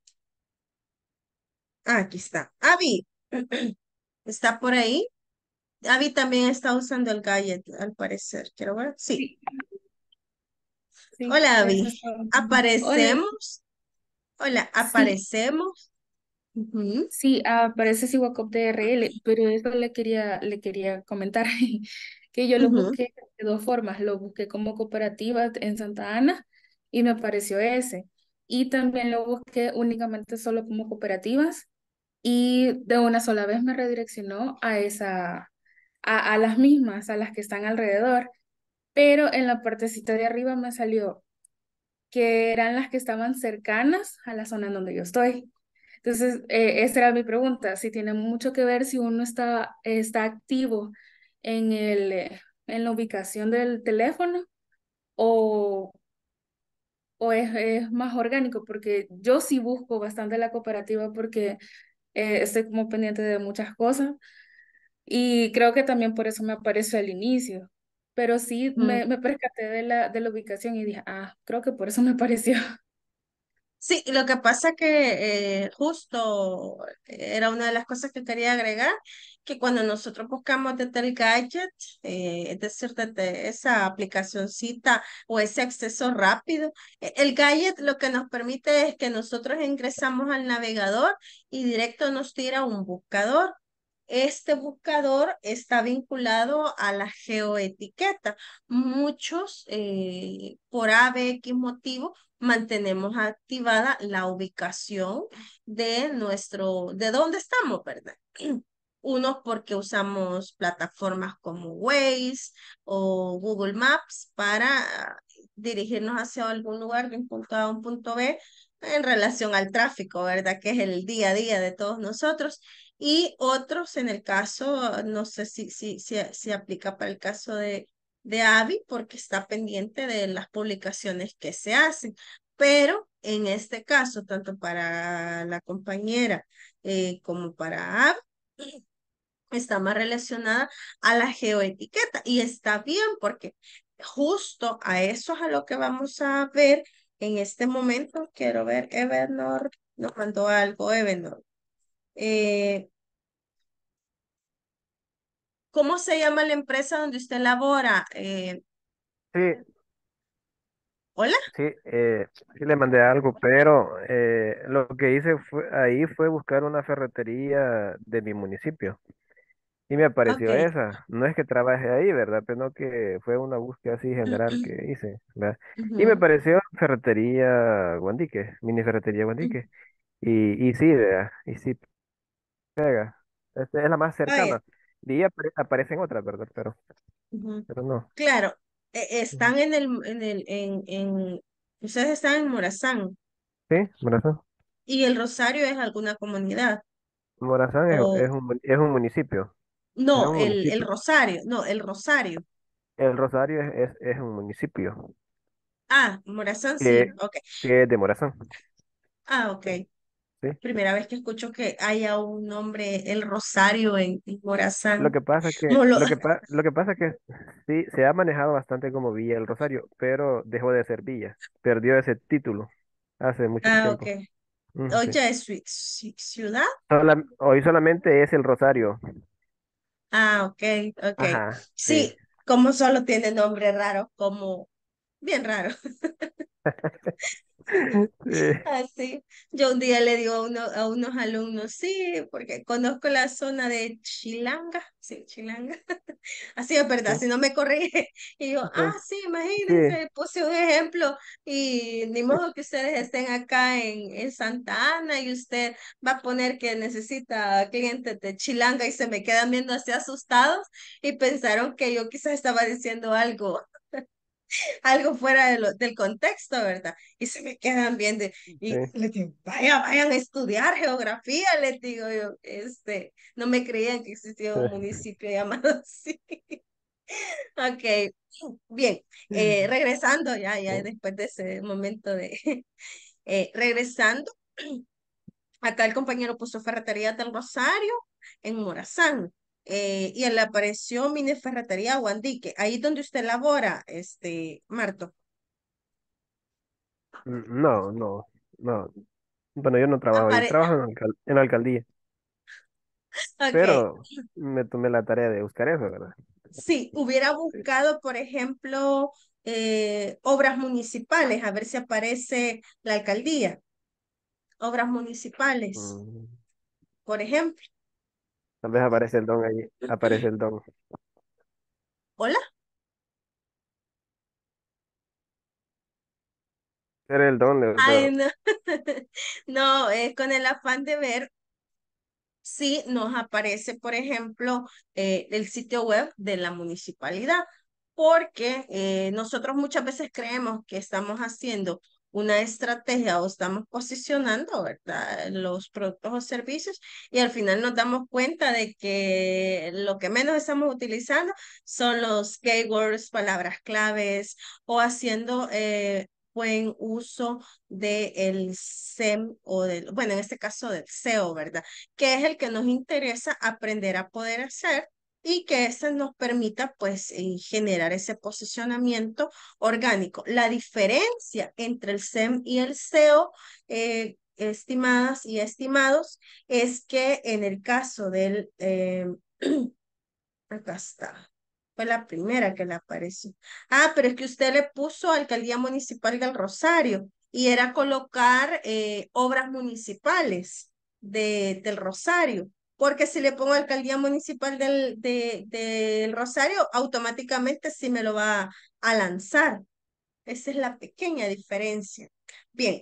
Ah, aquí está. Avi, ¿está por ahí? Avi también está usando el gadget, al parecer. Quiero ver. Sí. Sí, sí, Hola, eso Avi. está bien. Hola, ¿Aparecemos? Hola, sí, ¿aparecemos? Ujú, sí, aparece Siwacop D R L, pero eso le quería, le quería comentar que yo lo ujú, busqué de dos formas. Lo busqué como cooperativa en Santa Ana y me apareció ese. Y también lo busqué únicamente solo como cooperativas y de una sola vez me redireccionó a esa, a, a las mismas, a las que están alrededor. Pero en la partecita de arriba me salió que eran las que estaban cercanas a la zona en donde yo estoy. Entonces, eh, esa era mi pregunta, si tiene mucho que ver si uno está, está activo en el, eh, en la ubicación del teléfono o, o es, es más orgánico, porque yo sí busco bastante la cooperativa porque eh, estoy como pendiente de muchas cosas y creo que también por eso me apareció al inicio. Pero sí ujú. me, me percaté de la, de la ubicación y dije, ah, creo que por eso me apareció. Sí, lo que pasa que eh, justo era una de las cosas que quería agregar, que cuando nosotros buscamos desde el gadget, eh, es decir, desde esa aplicacioncita o ese acceso rápido, e- el gadget lo que nos permite es que nosotros ingresamos al navegador y directo nos tira un buscador. Este buscador está vinculado a la geoetiqueta. Muchos, eh, por A, B, X motivo, mantenemos activada la ubicación de nuestro, de dónde estamos, ¿verdad? Unos porque usamos plataformas como Waze o Google Maps para dirigirnos hacia algún lugar de un punto A a un punto B en relación al tráfico, ¿verdad? Que es el día a día de todos nosotros. Y otros, en el caso, no sé si, si, si, si aplica para el caso de, de Avi, porque está pendiente de las publicaciones que se hacen. Pero en este caso, tanto para la compañera eh, como para Avi, está más relacionada a la geoetiqueta y está bien porque justo a eso es a lo que vamos a ver en este momento. Quiero ver, Ebenor nos mandó algo, Ebenor. Eh, ¿cómo se llama la empresa donde usted labora? Eh, Sí, ¿hola? sí, eh, sí le mandé algo, pero eh, lo que hice fue, ahí fue buscar una ferretería de mi municipio y me Ok. apareció esa. No es que trabaje ahí, ¿verdad? Pero que fue una búsqueda así general que hice, ¿verdad? Y me Ujú, apareció ferretería Guandique, mini ferretería ujú. Guandique. Y, y sí, ¿verdad? Y sí pega. Esta es la más Vaya, cercana. Y apare- aparecen otras, ¿verdad? Pero, ujú. pero no. Claro, e- Ujú. están en el, en el, en, en, ustedes están en Morazán Sí, Morazán. y el Rosario es alguna comunidad. Morazán es, O es un, mun- es un municipio. Es no, un el, el municipio. Rosario, no, el Rosario. El Rosario es, es, es un municipio Ah, Morazán sí, que, ok. que es de Morazán. Ah, ok. ¿Sí? Primera vez que escucho que haya un nombre, el Rosario en, en Lo Morazán. que pasa que, Molo- lo que, pa- lo que pasa que sí, se ha manejado bastante como Villa el Rosario, pero dejó de ser Villa. Perdió ese título hace mucho Ah, ok. tiempo. Mm, sí. Oye, ¿es ci- ci- ciudad? Sola- hoy solamente es el Rosario. Ah, ok, ok. Ajá, sí. Sí, como solo tiene nombre raro, como bien raro. Sí, Así, yo un día le digo a, uno, a unos alumnos, sí, porque conozco la zona de Chilanga, sí, Chilanga, así es verdad, sí, si no me corrige, y yo, ah, sí, sí, sí, imagínense, puse un ejemplo, y ni modo que ustedes estén acá en, en Santa Ana, y usted va a poner que necesita clientes de Chilanga, y se me quedan viendo así asustados, y pensaron que yo quizás estaba diciendo algo algo fuera de lo- del contexto, ¿verdad? Y se me quedan viendo y sí. les digo, vaya, vayan a estudiar geografía, les digo yo, este, no me creían que existía un municipio llamado así. Ok, bien, eh, regresando ya, ya después de ese momento de, eh, regresando, acá el compañero puso Ferretería del Rosario en Morazán, eh, y le apareció Mini Ferretería Guandique, ahí donde usted labora, este, Marto. Mm, No, no, no. Bueno, yo no trabajo ahí, Apare trabajo en, alcal- en la alcaldía, ok, pero me tomé la tarea de buscar eso, ¿verdad? sí, hubiera Sí. buscado, por ejemplo, eh, obras municipales, a ver si aparece la alcaldía, obras municipales, Mm, por ejemplo. Tal vez aparece el don ahí, aparece el don. Hola. Era el don, de- Ay, pero no. No, es con el afán de ver si nos aparece, por ejemplo, eh, el sitio web de la municipalidad, porque eh, nosotros muchas veces creemos que estamos haciendo una estrategia o estamos posicionando, ¿verdad?, los productos o servicios y al final nos damos cuenta de que lo que menos estamos utilizando son los keywords, palabras claves o haciendo eh, buen uso del S E M o del, bueno, en este caso del S E O, ¿verdad? Que es el que nos interesa aprender a poder hacer y que este nos permita pues eh, generar ese posicionamiento orgánico. La diferencia entre el S E M y el S E O, eh, estimadas y estimados, es que en el caso del, eh, acá está, fue la primera que le apareció. Ah, pero es que usted le puso Alcaldía Municipal del Rosario y era colocar eh, obras municipales de, del Rosario. Porque si le pongo Alcaldía Municipal del, de, del Rosario, automáticamente sí me lo va a lanzar. Esa es la pequeña diferencia. Bien,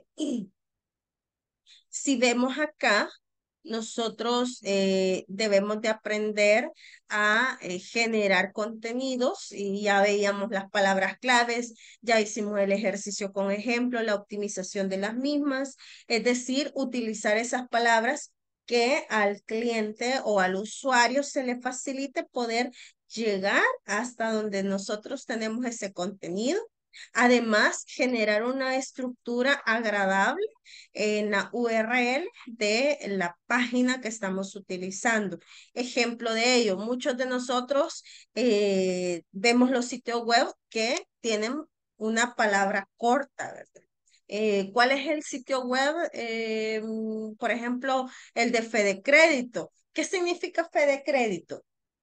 si vemos acá, nosotros eh, debemos de aprender a eh, generar contenidos y ya veíamos las palabras claves, ya hicimos el ejercicio con ejemplo, la optimización de las mismas, es decir, utilizar esas palabras que al cliente o al usuario se le facilite poder llegar hasta donde nosotros tenemos ese contenido. Además, generar una estructura agradable en la U R L de la página que estamos utilizando. Ejemplo de ello, muchos de nosotros eh, vemos los sitios web que tienen una palabra corta, ¿verdad? Eh, ¿cuál es el sitio web? Eh, por ejemplo, el de Fede Crédito. ¿Qué significa Fede Crédito?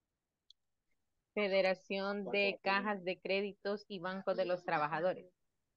Federación de Cajas de Créditos y Bancos de los Trabajadores.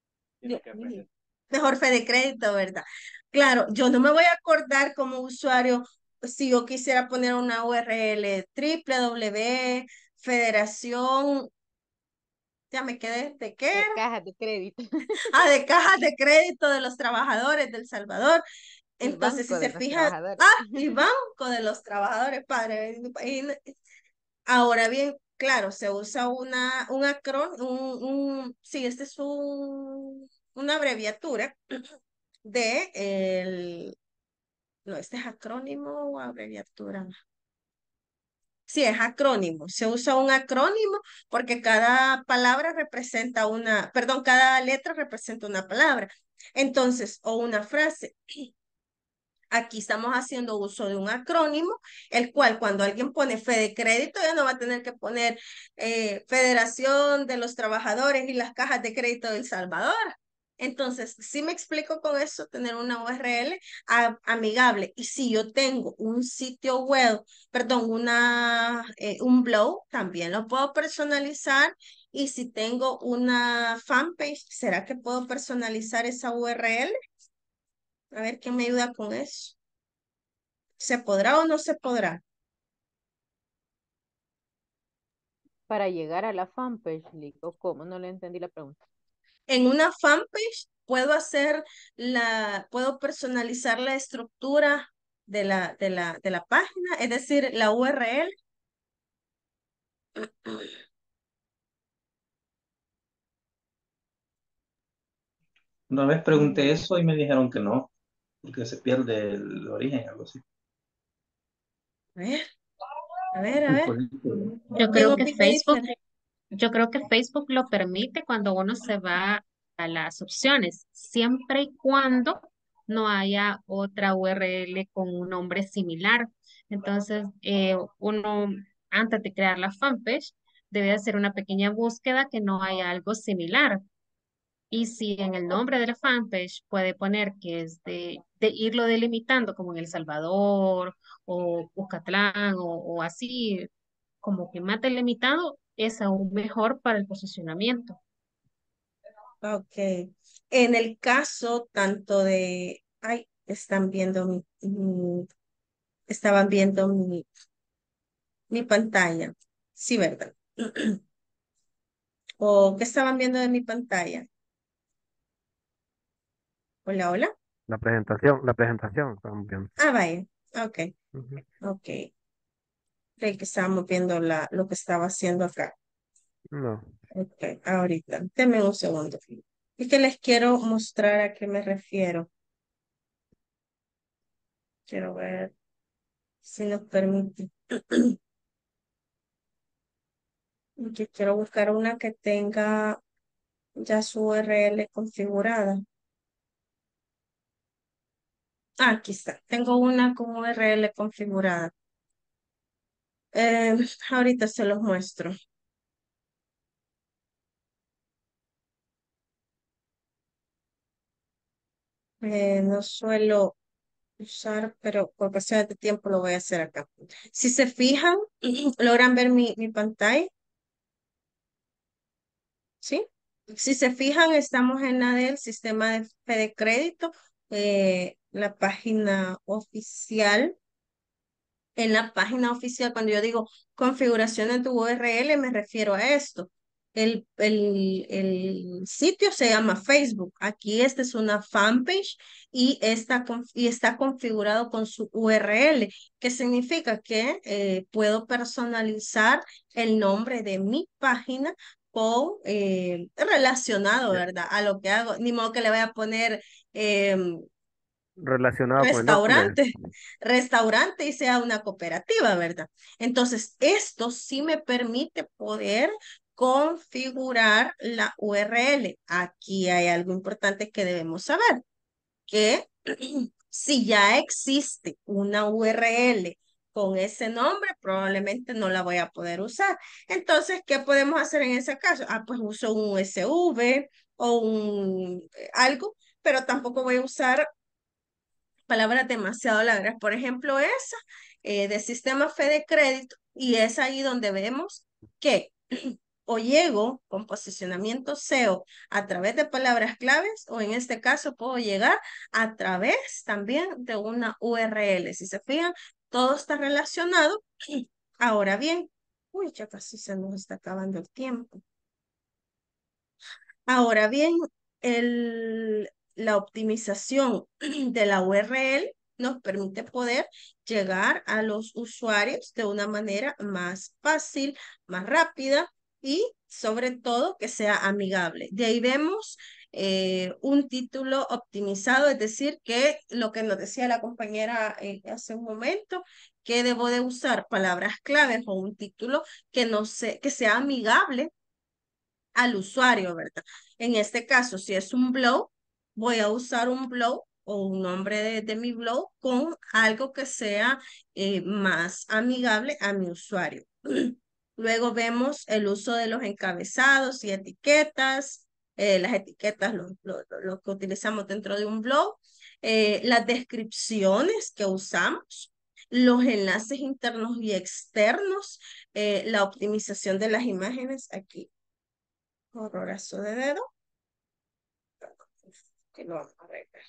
Mejor Fede Crédito, ¿verdad? Claro, yo no me voy a acordar como usuario si yo quisiera poner una U R L www federación, ya me quedé, ¿de qué De era? cajas de crédito. Ah, de cajas de crédito de los trabajadores del Salvador. Y Entonces, si Banco de se los fijan, Trabajadores. ah, y banco de los trabajadores, padre. Y ahora bien, claro, se usa una, un acrón, un, un, sí, este es un, una abreviatura de el, no, este es acrónimo o abreviatura. Sí, es acrónimo. Se usa un acrónimo porque cada palabra representa una, perdón, cada letra representa una palabra. Entonces, o una frase. Aquí estamos haciendo uso de un acrónimo, el cual cuando alguien pone fe de crédito ya no va a tener que poner eh, Federación de los Trabajadores y las Cajas de Crédito de El Salvador. Entonces, si me explico con eso, tener una U R L a- amigable. Y si yo tengo un sitio web, perdón, una, eh, un blog, también lo puedo personalizar. Y si tengo una fanpage, ¿será que puedo personalizar esa U R L? A ver quién me ayuda con eso. ¿Se podrá o no se podrá? Para llegar a la fanpage, Lick, ¿o cómo? No le entendí la pregunta. En una fanpage puedo hacer la, puedo personalizar la estructura de la, de la, de la página, es decir, la U R L. Una vez pregunté eso y me dijeron que no, porque se pierde el origen, algo así. A ver, a ver, a Un ver. poquito. Yo ¿Quién creo que opina Facebook, diferente? Yo creo que Facebook lo permite cuando uno se va a las opciones, siempre y cuando no haya otra U R L con un nombre similar. Entonces, eh, uno, antes de crear la fanpage, debe hacer una pequeña búsqueda que no haya algo similar. Y si en el nombre de la fanpage puede poner que es de, de irlo delimitando como en El Salvador o Cuscatlán o, o así, como que más delimitado, es aún mejor para el posicionamiento. Ok. En el caso tanto de, ay, están viendo mi, mi- estaban viendo mi, mi pantalla. Sí, ¿verdad? ¿O qué estaban viendo de mi pantalla? Hola, hola. La presentación, la presentación también. Ah, vaya. Ok, Ujú. ok. Creí que estábamos viendo la, lo que estaba haciendo acá. No, Ok, ahorita. Denme un segundo. Es que les quiero mostrar a qué me refiero. Quiero ver si nos permite. Que quiero buscar una que tenga ya su U R L configurada. Ah, aquí está. Tengo una con U R L configurada. Eh, ahorita se los muestro. Eh, no suelo usar, pero por cuestiones de tiempo lo voy a hacer acá. Si se fijan, logran ver mi, mi pantalla, ¿sí? Si se fijan, estamos en la del sistema de fe de crédito, eh, la página oficial. En la página oficial, cuando yo digo configuración de tu U R L, me refiero a esto. El, el, el sitio se llama Facebook. Aquí esta es una fanpage y está, conf- y está configurado con su U R L, que significa que eh, puedo personalizar el nombre de mi página con eh, relacionado, ya. ¿verdad? A lo que hago. Ni modo que le voy a poner em, Relacionado con el nombre. restaurante, restaurante y sea una cooperativa, ¿verdad? Entonces, esto sí me permite poder configurar la U R L. Aquí hay algo importante que debemos saber, que si ya existe una U R L con ese nombre, probablemente no la voy a poder usar. Entonces, ¿qué podemos hacer en ese caso? Ah, pues uso un U S V o un eh, algo, pero tampoco voy a usar palabras demasiado largas. Por ejemplo, esa eh, de sistema fe de crédito, y es ahí donde vemos que o llego con posicionamiento S E O a través de palabras claves, o en este caso puedo llegar a través también de una U R L. Si se fijan, todo está relacionado. Ahora bien, uy, ya casi se nos está acabando el tiempo. Ahora bien, el, la optimización de la U R L nos permite poder llegar a los usuarios de una manera más fácil, más rápida y sobre todo que sea amigable. De ahí vemos eh, un título optimizado, es decir, que lo que nos decía la compañera eh, hace un momento, que debo de usar palabras claves o un título que, no se, que sea amigable al usuario, ¿verdad? En este caso, si es un blog, voy a usar un blog o un nombre de, de mi blog con algo que sea eh, más amigable a mi usuario. Luego vemos el uso de los encabezados y etiquetas, eh, las etiquetas, lo, lo, lo que utilizamos dentro de un blog, eh, las descripciones que usamos, los enlaces internos y externos, eh, la optimización de las imágenes aquí horrorazo de dedo, que lo vamos a arreglar.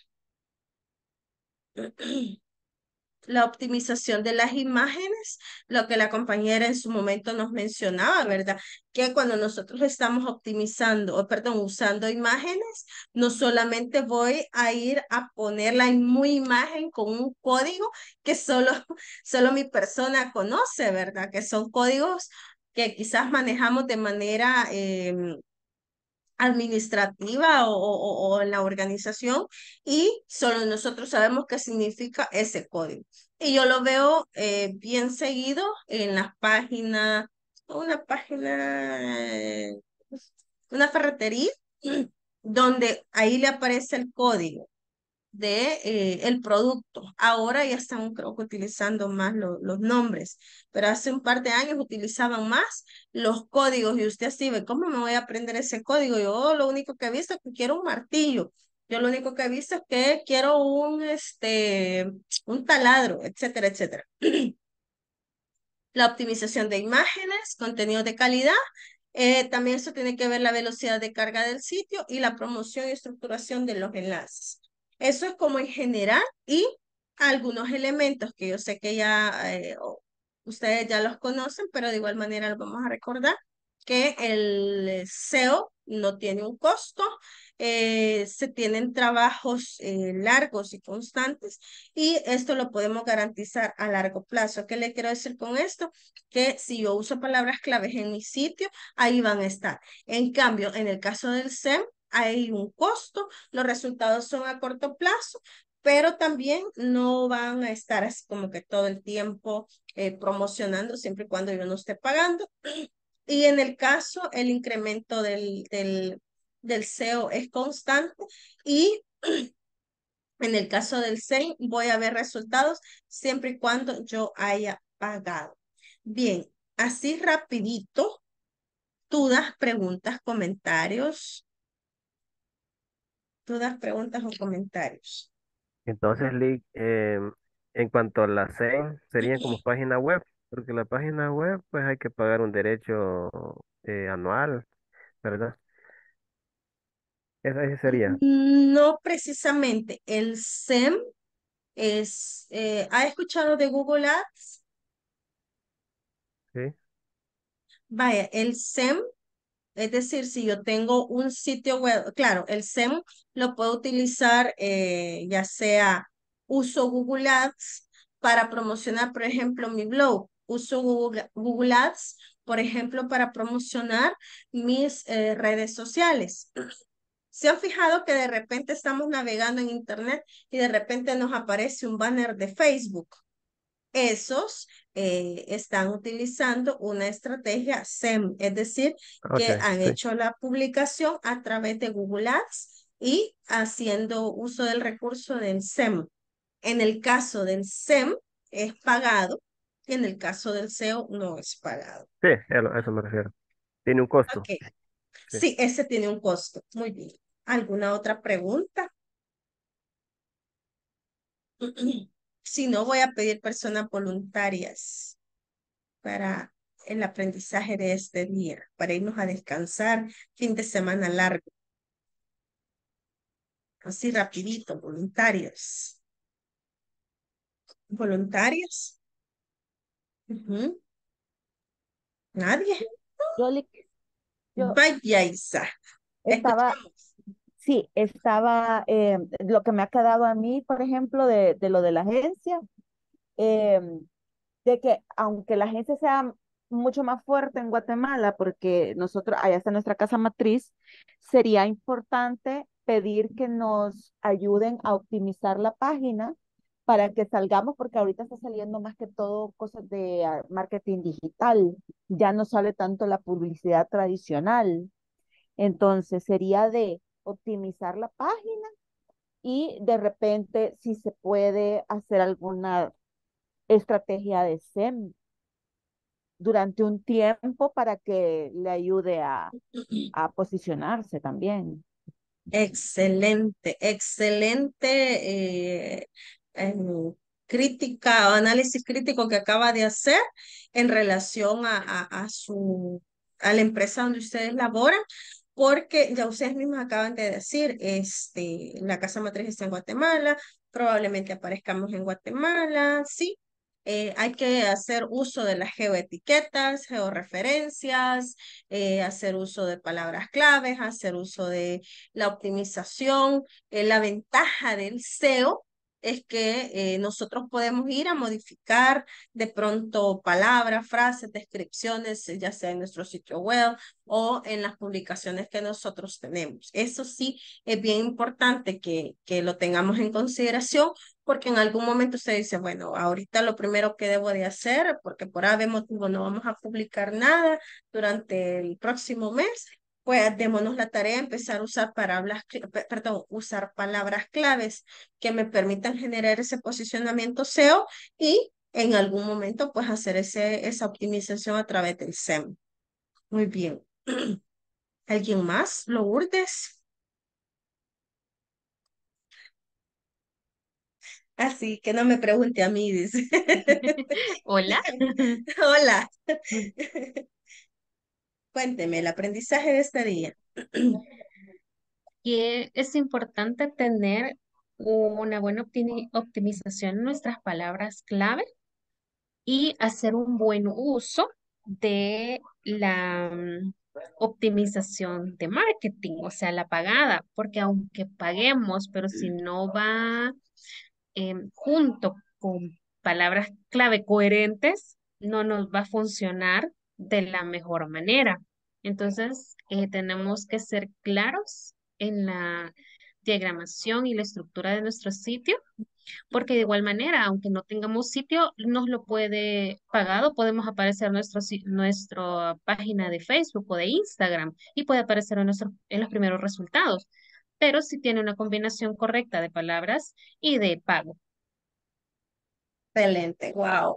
La optimización de las imágenes, lo que la compañera en su momento nos mencionaba, ¿verdad? Que cuando nosotros estamos optimizando, o perdón, usando imágenes, no solamente voy a ir a poner la muy imagen con un código que solo, solo mi persona conoce, ¿verdad? Que son códigos que quizás manejamos de manera... Eh, administrativa o, o, o en la organización y solo nosotros sabemos qué significa ese código. Y yo lo veo eh, bien seguido en las páginas una página, eh, una ferretería, donde ahí le aparece el código de eh, el producto. Ahora ya están, creo que utilizando más lo- los nombres, pero hace un par de años utilizaban más los códigos y usted así ve, ¿cómo me voy a aprender ese código? Yo oh, lo único que he visto es que quiero un martillo. Yo lo único que he visto es que quiero un, este, un taladro, etcétera, etcétera. La optimización de imágenes, contenido de calidad. Eh, también eso tiene que ver la velocidad de carga del sitio y la promoción y estructuración de los enlaces. Eso es como en general y algunos elementos que yo sé que ya eh, o- ustedes ya los conocen, pero de igual manera los vamos a recordar que el S E O no tiene un costo, eh, se tienen trabajos eh, largos y constantes y esto lo podemos garantizar a largo plazo. ¿Qué le quiero decir con esto? Que si yo uso palabras claves en mi sitio, ahí van a estar. En cambio, en el caso del S E M, hay un costo, los resultados son a corto plazo, pero también no van a estar así como que todo el tiempo eh, promocionando, siempre y cuando yo no esté pagando. Y en el caso, el incremento del, del, del S E O es constante y en el caso del S E M voy a ver resultados siempre y cuando yo haya pagado. Bien, así rapidito, dudas, preguntas, comentarios, dudas, preguntas o comentarios. Entonces, Lick, em, en cuanto a la C E N, serían como página web, porque la página web, pues hay que pagar un derecho eh, anual, ¿verdad? Esa ese sería, No precisamente, el S E M es, eh, ¿ha escuchado de Google Ads? ¿sí? Vaya, el S E M, es decir, si yo tengo un sitio web, claro, el S E M lo puedo utilizar eh, ya sea uso Google Ads para promocionar, por ejemplo, mi blog, uso Google, Google Ads, por ejemplo, para promocionar mis eh, redes sociales. ¿Se han fijado que de repente estamos navegando en internet y de repente nos aparece un banner de Facebook? Esos eh, están utilizando una estrategia S E M, es decir, Ok, que han sí. hecho la publicación a través de Google Ads y haciendo uso del recurso del S E M. En el caso del S E M es pagado y en el caso del S E O no es pagado. Sí, a lo- a eso me refiero. Tiene un costo. Ok, Sí. sí, ese tiene un costo. Muy bien. ¿Alguna otra pregunta? Si no, voy a pedir personas voluntarias para el aprendizaje de este día, para irnos a descansar, fin de semana largo. Así rapidito, voluntarios. ¿Voluntarios? Ujú. ¿Nadie? Yo, le- yo Vaya, Isa. estaba, Escuchamos. sí, estaba, eh, lo que me ha quedado a mí, por ejemplo, de, de lo de la agencia, eh, de que aunque la agencia sea mucho más fuerte en Guatemala, porque nosotros, allá está nuestra casa matriz, sería importante pedir que nos ayuden a optimizar la página para que salgamos, porque ahorita está saliendo más que todo cosas de ah, marketing digital, ya no sale tanto la publicidad tradicional. Entonces sería de optimizar la página y de repente si se puede hacer alguna estrategia de S E M durante un tiempo para que le ayude a, a posicionarse también. Excelente, excelente eh, em, crítica o análisis crítico que acaba de hacer en relación a, a, a su, a la empresa donde ustedes laboran, porque ya ustedes mismos acaban de decir, este, la casa matriz está en Guatemala, probablemente aparezcamos en Guatemala, sí. Eh, hay que hacer uso de las geoetiquetas, georreferencias, eh, hacer uso de palabras claves, hacer uso de la optimización, eh, la ventaja del S E O es que eh, nosotros podemos ir a modificar de pronto palabras, frases, descripciones, eh, ya sea en nuestro sitio web o en las publicaciones que nosotros tenemos. Eso sí es bien importante que, que lo tengamos en consideración porque en algún momento usted dice, bueno, ahorita lo primero que debo de hacer, porque por ave motivo no vamos a publicar nada durante el próximo mes, pues démonos la tarea de empezar a usar palabras, cl- pe- perdón, usar palabras claves que me permitan generar ese posicionamiento S E O y en algún momento pues hacer ese, esa optimización a través del S E M. Muy bien. ¿Alguien más? ¿Lourdes? Así que no me pregunte a mí, dice. Hola. Hola. Cuénteme el aprendizaje de este día. Que es importante tener una buena optimi- optimización en nuestras palabras clave y hacer un buen uso de la mm, optimización de marketing, o sea, la pagada, porque aunque paguemos, pero si no va em, junto con palabras clave coherentes, no nos va a funcionar de la mejor manera. Entonces, eh, tenemos que ser claros en la diagramación y la estructura de nuestro sitio porque de igual manera, aunque no tengamos sitio, nos lo puede pagado, podemos aparecer nuestro, si- nuestra página de Facebook o de Instagram y puede aparecer en, nuestro- en los primeros resultados, pero si tiene una combinación correcta de palabras y de pago. Excelente, wow.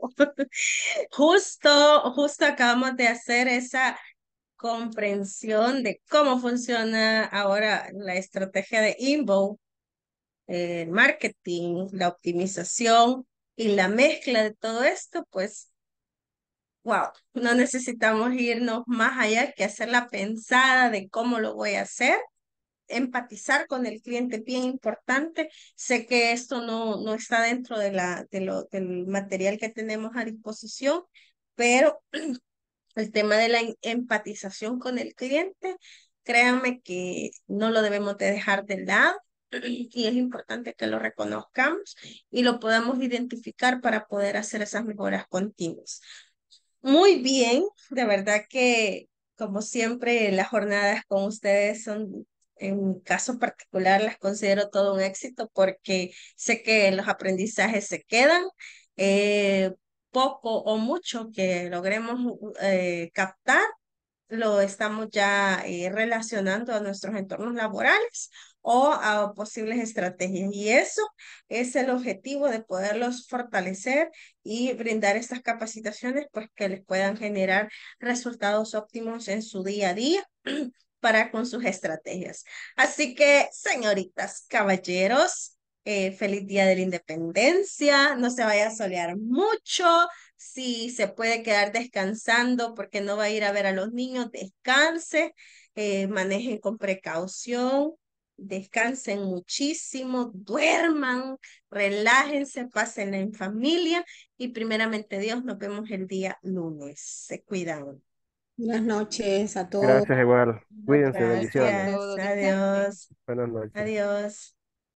Justo, justo acabamos de hacer esa comprensión de cómo funciona ahora la estrategia de inbound, el marketing, la optimización y la mezcla de todo esto, pues, wow, no necesitamos irnos más allá que hacer la pensada de cómo lo voy a hacer, empatizar con el cliente, bien importante. Sé que esto no, no está dentro de la, de lo, del material que tenemos a disposición, pero el tema de la em- empatización con el cliente, créanme que no lo debemos de dejar de lado y es importante que lo reconozcamos y lo podamos identificar para poder hacer esas mejoras continuas. Muy bien, de verdad que como siempre las jornadas con ustedes son, en mi caso particular, las considero todo un éxito porque sé que los aprendizajes se quedan. eh, Poco o mucho que logremos eh, captar, lo estamos ya eh, relacionando a nuestros entornos laborales o a posibles estrategias. Y eso es el objetivo de poderlos fortalecer y brindar estas capacitaciones, pues que les puedan generar resultados óptimos en su día a día para con sus estrategias. Así que, señoritas, caballeros, eh, feliz Día de la Independencia. No se vaya a solear mucho. Si se puede quedar descansando porque no va a ir a ver a los niños, descanse, eh, manejen con precaución, descansen muchísimo, duerman, relájense, pásenla en familia y primeramente Dios, nos vemos el día lunes. Se cuidan. Buenas noches a todos. Gracias igual. Cuídense, Gracias a bendiciones. Gracias, todos. Descansen. adiós, Buenas noches. adiós.